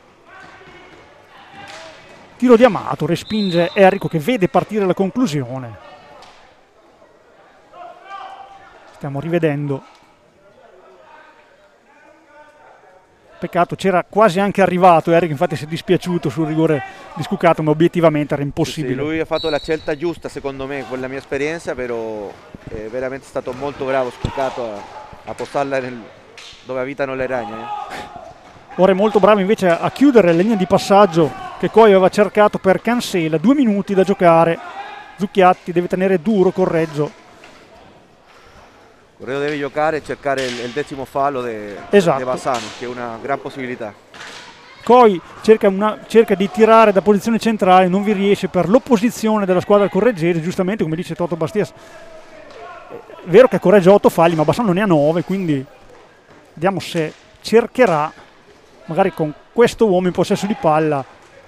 tiro di Amato, respinge Errico che vede partire la conclusione. Stiamo rivedendo. Peccato, c'era quasi anche arrivato Errico, infatti si è dispiaciuto sul rigore di Scuccato, ma obiettivamente era impossibile.
Sì, lui ha fatto la scelta giusta secondo me, con la mia esperienza, però è veramente stato molto bravo Scuccato a postarla dove abitano le ragne.
Ora è molto bravo invece a chiudere la linea di passaggio che Coi aveva cercato per Cancela. 2 minuti da giocare, Zucchiatti deve tenere duro Correggio.
Correggio deve giocare e cercare il 10° fallo di Bassano, che è una gran possibilità.
Coi cerca di tirare da posizione centrale, non vi riesce per l'opposizione della squadra correggese, giustamente come dice Toto Bastias. È vero che Correggio ha 8 falli, ma Bassano ne ha 9, quindi vediamo se cercherà magari con questo uomo in possesso di palla.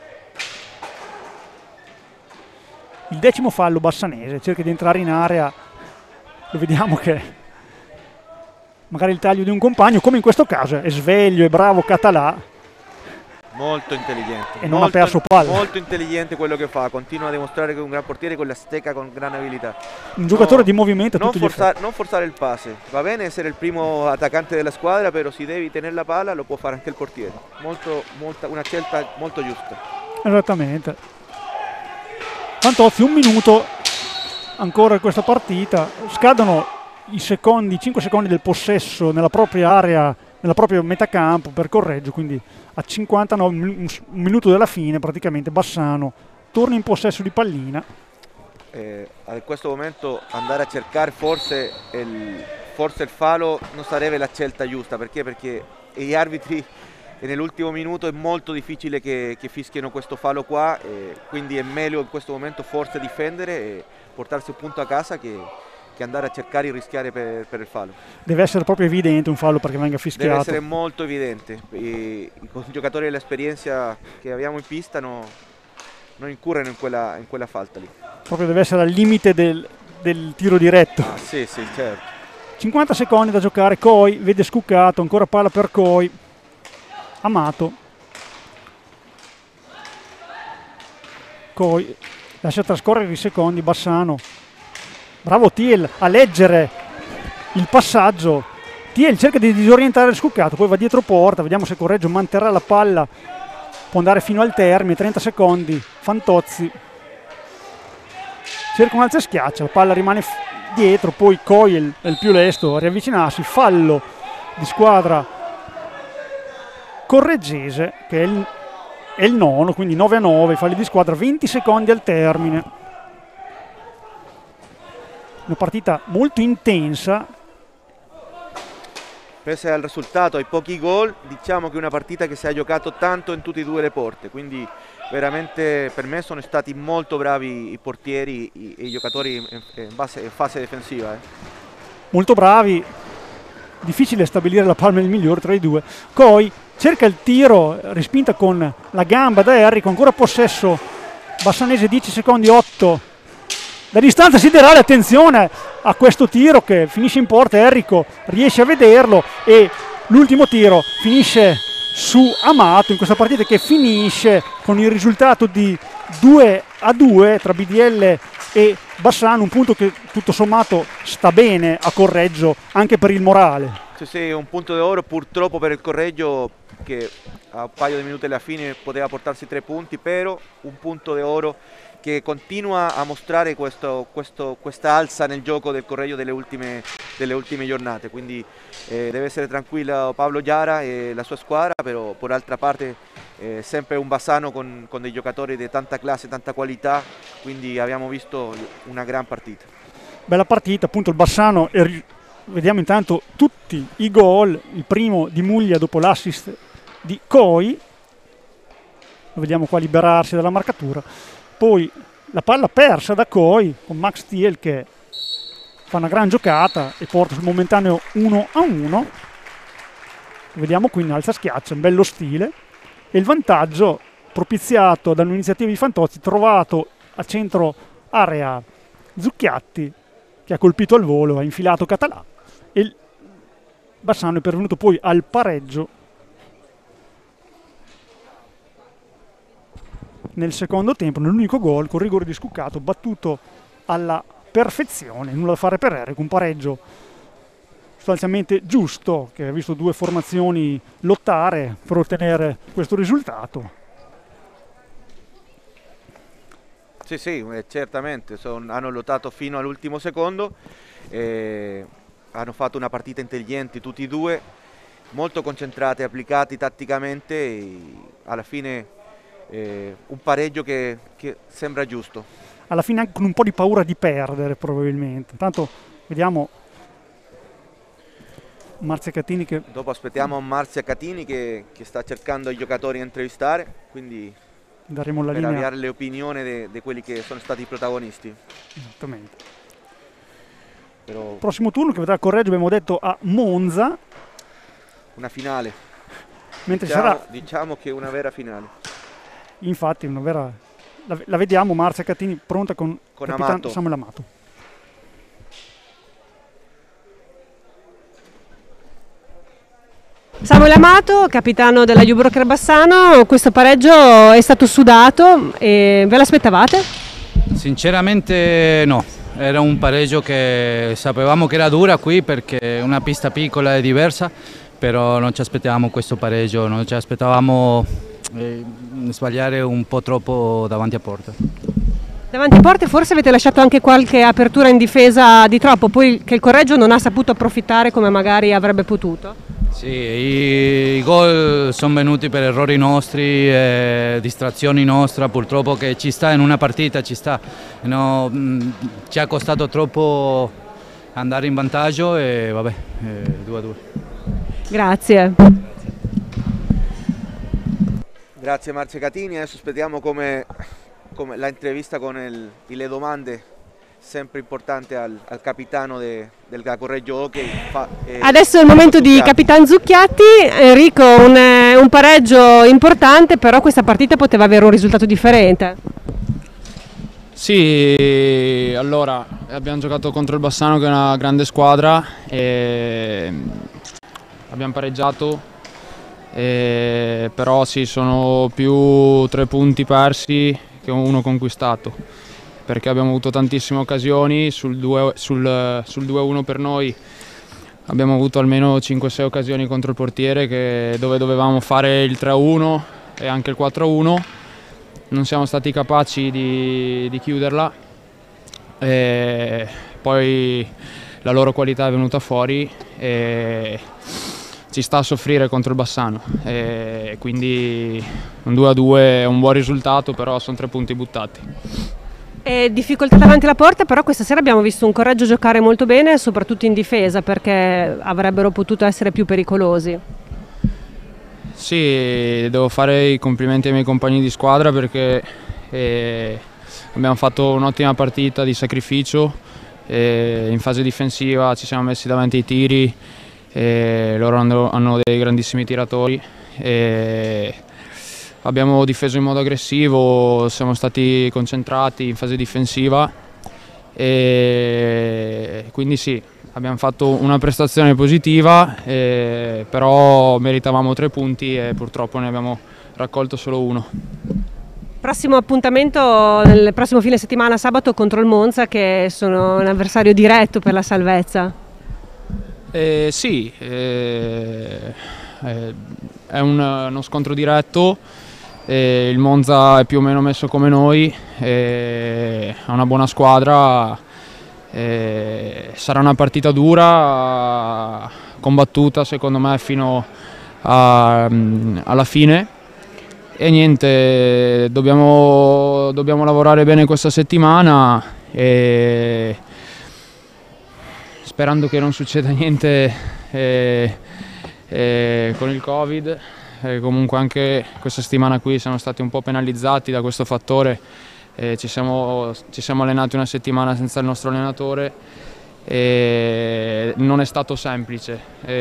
Il 10° fallo bassanese, cerca di entrare in area, lo vediamo che magari il taglio di un compagno, come in questo caso è sveglio e bravo Català.
Molto intelligente.
E non ha perso palla.
Molto intelligente quello che fa, continua a dimostrare che è un gran portiere con la stecca, con gran abilità.
Un giocatore di movimento.
Non forzare il passe, va bene essere il primo attaccante della squadra, però se devi tenere la palla lo può fare anche il portiere. Una scelta molto giusta.
Esattamente. Fantozzi, 1 minuto ancora in questa partita, scadono i 5 secondi del possesso nella propria area, nella propria metà campo per Correggio, quindi a 59, un minuto dalla fine praticamente Bassano torna in possesso di pallina.
A questo momento andare a cercare forse il fallo non sarebbe la scelta giusta, perché gli arbitri nell'ultimo minuto è molto difficile che fischiano questo fallo qua, quindi è meglio in questo momento forse difendere e portarsi un punto a casa che andare a cercare di rischiare per il fallo. Deve essere proprio evidente un fallo perché venga fischiato. Deve essere molto evidente. I giocatori dell'esperienza che abbiamo in pista non incurrano in quella falta lì.
Proprio deve essere al limite del tiro diretto.
Sì, certo.
50 secondi da giocare, Coi vede Scuccato, ancora palla per Coi. Amato. Coi lascia trascorrere i secondi, Bassano. Bravo Thiel a leggere il passaggio. Thiel cerca di disorientare Scuccato, poi va dietro porta, vediamo se Correggio manterrà la palla, può andare fino al termine, 30 secondi. Fantozzi cerca un alza e schiaccia, la palla rimane dietro, poi Coi è il più lesto a riavvicinarsi, fallo di squadra correggese che è il 9, quindi 9-9, falli di squadra, 20 secondi al termine. Una partita molto intensa.
Pese al risultato, ai pochi gol, diciamo che è una partita che si è giocato tanto in tutte e due le porte, quindi veramente per me sono stati molto bravi i portieri e i giocatori in fase difensiva.
Molto bravi, difficile stabilire la palma del migliore tra i due. Coi cerca il tiro, respinta con la gamba da Errico, ancora possesso bassanese, 10 secondi, 8, Da distanza siderale, attenzione a questo tiro che finisce in porta, Enrico riesce a vederlo e l'ultimo tiro finisce su Amato in questa partita che finisce con il risultato di 2-2 tra BDL e Bassano, un punto che tutto sommato sta bene a Correggio anche per il morale.
Sì, un punto d'oro purtroppo per il Correggio che a un paio di minuti alla fine poteva portarsi 3 punti, però un punto d'oro che continua a mostrare questa alza nel gioco del Correggio delle ultime giornate, quindi deve essere tranquillo Pablo Giara e la sua squadra, però per altra parte sempre un Bassano con dei giocatori di tanta classe, tanta qualità, quindi abbiamo visto una gran partita.
Bella partita, appunto il Bassano, vediamo intanto tutti i gol, il primo di Muglia dopo l'assist di Coi, lo vediamo qua liberarsi dalla marcatura, poi la palla persa da Coi con Max Thiel che fa una gran giocata e porta sul momentaneo 1-1, vediamo qui in alza schiaccia, un bello stile, e il vantaggio propiziato da un'iniziativa di Fantozzi trovato a centro area Zucchiatti che ha colpito al volo, ha infilato Català e il Bassano è pervenuto poi al pareggio nel secondo tempo, nell'unico gol con rigore di Scuccato battuto alla perfezione, nulla da fare per Enrico, un pareggio sostanzialmente giusto che ha visto due formazioni lottare per ottenere questo risultato.
Sì, certamente, hanno lottato fino all'ultimo secondo, hanno fatto una partita intelligente tutti e due, molto concentrati, applicati tatticamente e alla fine un pareggio che sembra giusto.
Alla fine anche con un po' di paura di perdere probabilmente. Intanto vediamo Marzia Catini che...
Dopo aspettiamo Marzia Catini che sta cercando i giocatori a intervistare, quindi
daremo la
per
linea.
avere le opinioni di quelli che sono stati i protagonisti.
Esattamente.
Però...
Prossimo turno che vedrà Correggio, abbiamo detto, a Monza.
Una finale.
Mentre sarà...
Diciamo che è una vera finale.
Infatti, una vera... La vediamo Marzia Catini pronta con
Amato.
Samuel Amato.
Samuel Amato, capitano della Jubroker Bassano, questo pareggio è stato sudato e ve l'aspettavate?
Sinceramente no, era un pareggio che sapevamo che era dura qui perché è una pista piccola e diversa, però non ci aspettavamo questo pareggio, non ci aspettavamo sbagliare un po' troppo davanti a porta.
Davanti a porta forse avete lasciato anche qualche apertura in difesa di troppo, poi che il Correggio non ha saputo approfittare come magari avrebbe potuto?
Sì, i gol sono venuti per errori nostri, distrazioni nostre, purtroppo che ci sta in una partita, ci sta. No, ci ha costato troppo andare in vantaggio e vabbè, 2-2.
Grazie.
Grazie Marzia Catini, adesso aspettiamo come la intervista con le domande sempre importante al capitano del Correggio Hockey.
Adesso è il momento di Capitan Zucchiatti. Enrico, un pareggio importante, però questa partita poteva avere un risultato differente.
Sì, allora abbiamo giocato contro il Bassano che è una grande squadra e abbiamo pareggiato, però sì, sono più 3 punti persi che uno conquistato, perché abbiamo avuto tantissime occasioni, sul 2-1 per noi abbiamo avuto almeno 5-6 occasioni contro il portiere dove dovevamo fare il 3-1 e anche il 4-1, non siamo stati capaci di chiuderla e poi la loro qualità è venuta fuori e ci sta a soffrire contro il Bassano, e quindi un 2-2 è un buon risultato, però sono 3 punti buttati.
Difficoltà davanti alla porta, però questa sera abbiamo visto un Correggio giocare molto bene, soprattutto in difesa, perché avrebbero potuto essere più pericolosi.
Sì, devo fare i complimenti ai miei compagni di squadra perché abbiamo fatto un'ottima partita di sacrificio, in fase difensiva ci siamo messi davanti ai tiri, loro hanno dei grandissimi tiratori. Abbiamo difeso in modo aggressivo, siamo stati concentrati in fase difensiva e quindi sì, abbiamo fatto una prestazione positiva, però meritavamo 3 punti e purtroppo ne abbiamo raccolto solo 1.
Prossimo appuntamento nel prossimo fine settimana, sabato, contro il Monza, che sono un avversario diretto per la salvezza.
Sì, è uno scontro diretto, il Monza è più o meno messo come noi, ha una buona squadra, sarà una partita dura, combattuta secondo me fino alla fine. E niente, dobbiamo lavorare bene questa settimana e sperando che non succeda niente con il Covid. Comunque anche questa settimana qui siamo stati un po' penalizzati da questo fattore, ci siamo allenati una settimana senza il nostro allenatore e non è stato semplice.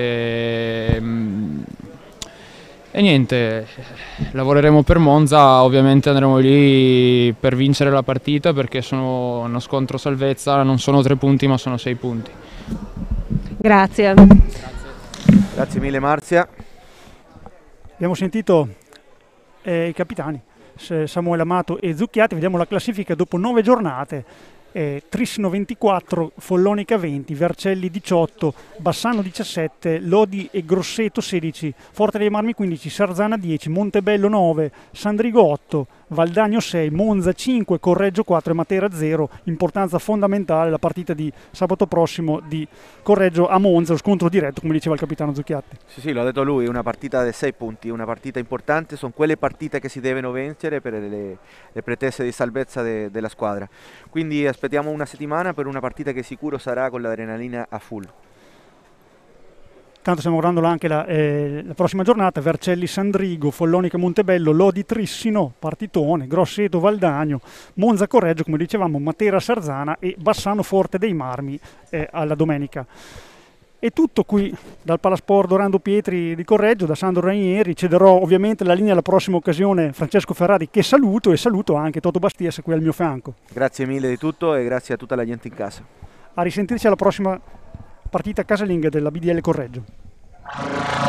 E niente, lavoreremo per Monza, ovviamente andremo lì per vincere la partita perché sono uno scontro salvezza, non sono 3 punti ma sono 6 punti.
Grazie.
Grazie mille Marzia.
Abbiamo sentito i capitani Samuele Amato e Zucchiati, vediamo la classifica dopo 9 giornate. Trissino 24, Follonica 20, Vercelli 18, Bassano 17, Lodi e Grosseto 16, Forte dei Marmi 15, Sarzana 10, Montebello 9, Sandrigo 8, Valdagno 6, Monza 5, Correggio 4 e Matera 0. Importanza fondamentale la partita di sabato prossimo di Correggio a Monza, lo scontro diretto come diceva il capitano Zucchiatti.
Sì, l'ho detto lui, una partita di 6 punti, una partita importante, sono quelle partite che si devono vincere per le pretese di salvezza della squadra. Quindi aspettiamo una settimana per una partita che sicuro sarà con l'adrenalina a full.
Tanto stiamo guardando anche la prossima giornata, Vercelli Sandrigo, Follonica Montebello, Lodi Trissino, partitone, Grosseto Valdagno, Monza Correggio, come dicevamo, Matera Sarzana e Bassano Forte dei Marmi alla domenica. E tutto qui dal Palasport Dorando Pietri di Correggio, da Sandro Ranieri. Cederò ovviamente la linea alla prossima occasione Francesco Ferrari, che saluto, e saluto anche Toto Bastias qui al mio fianco.
Grazie mille di tutto e grazie a tutta la gente in casa.
A risentirci alla prossima partita casalinga della BDL Correggio.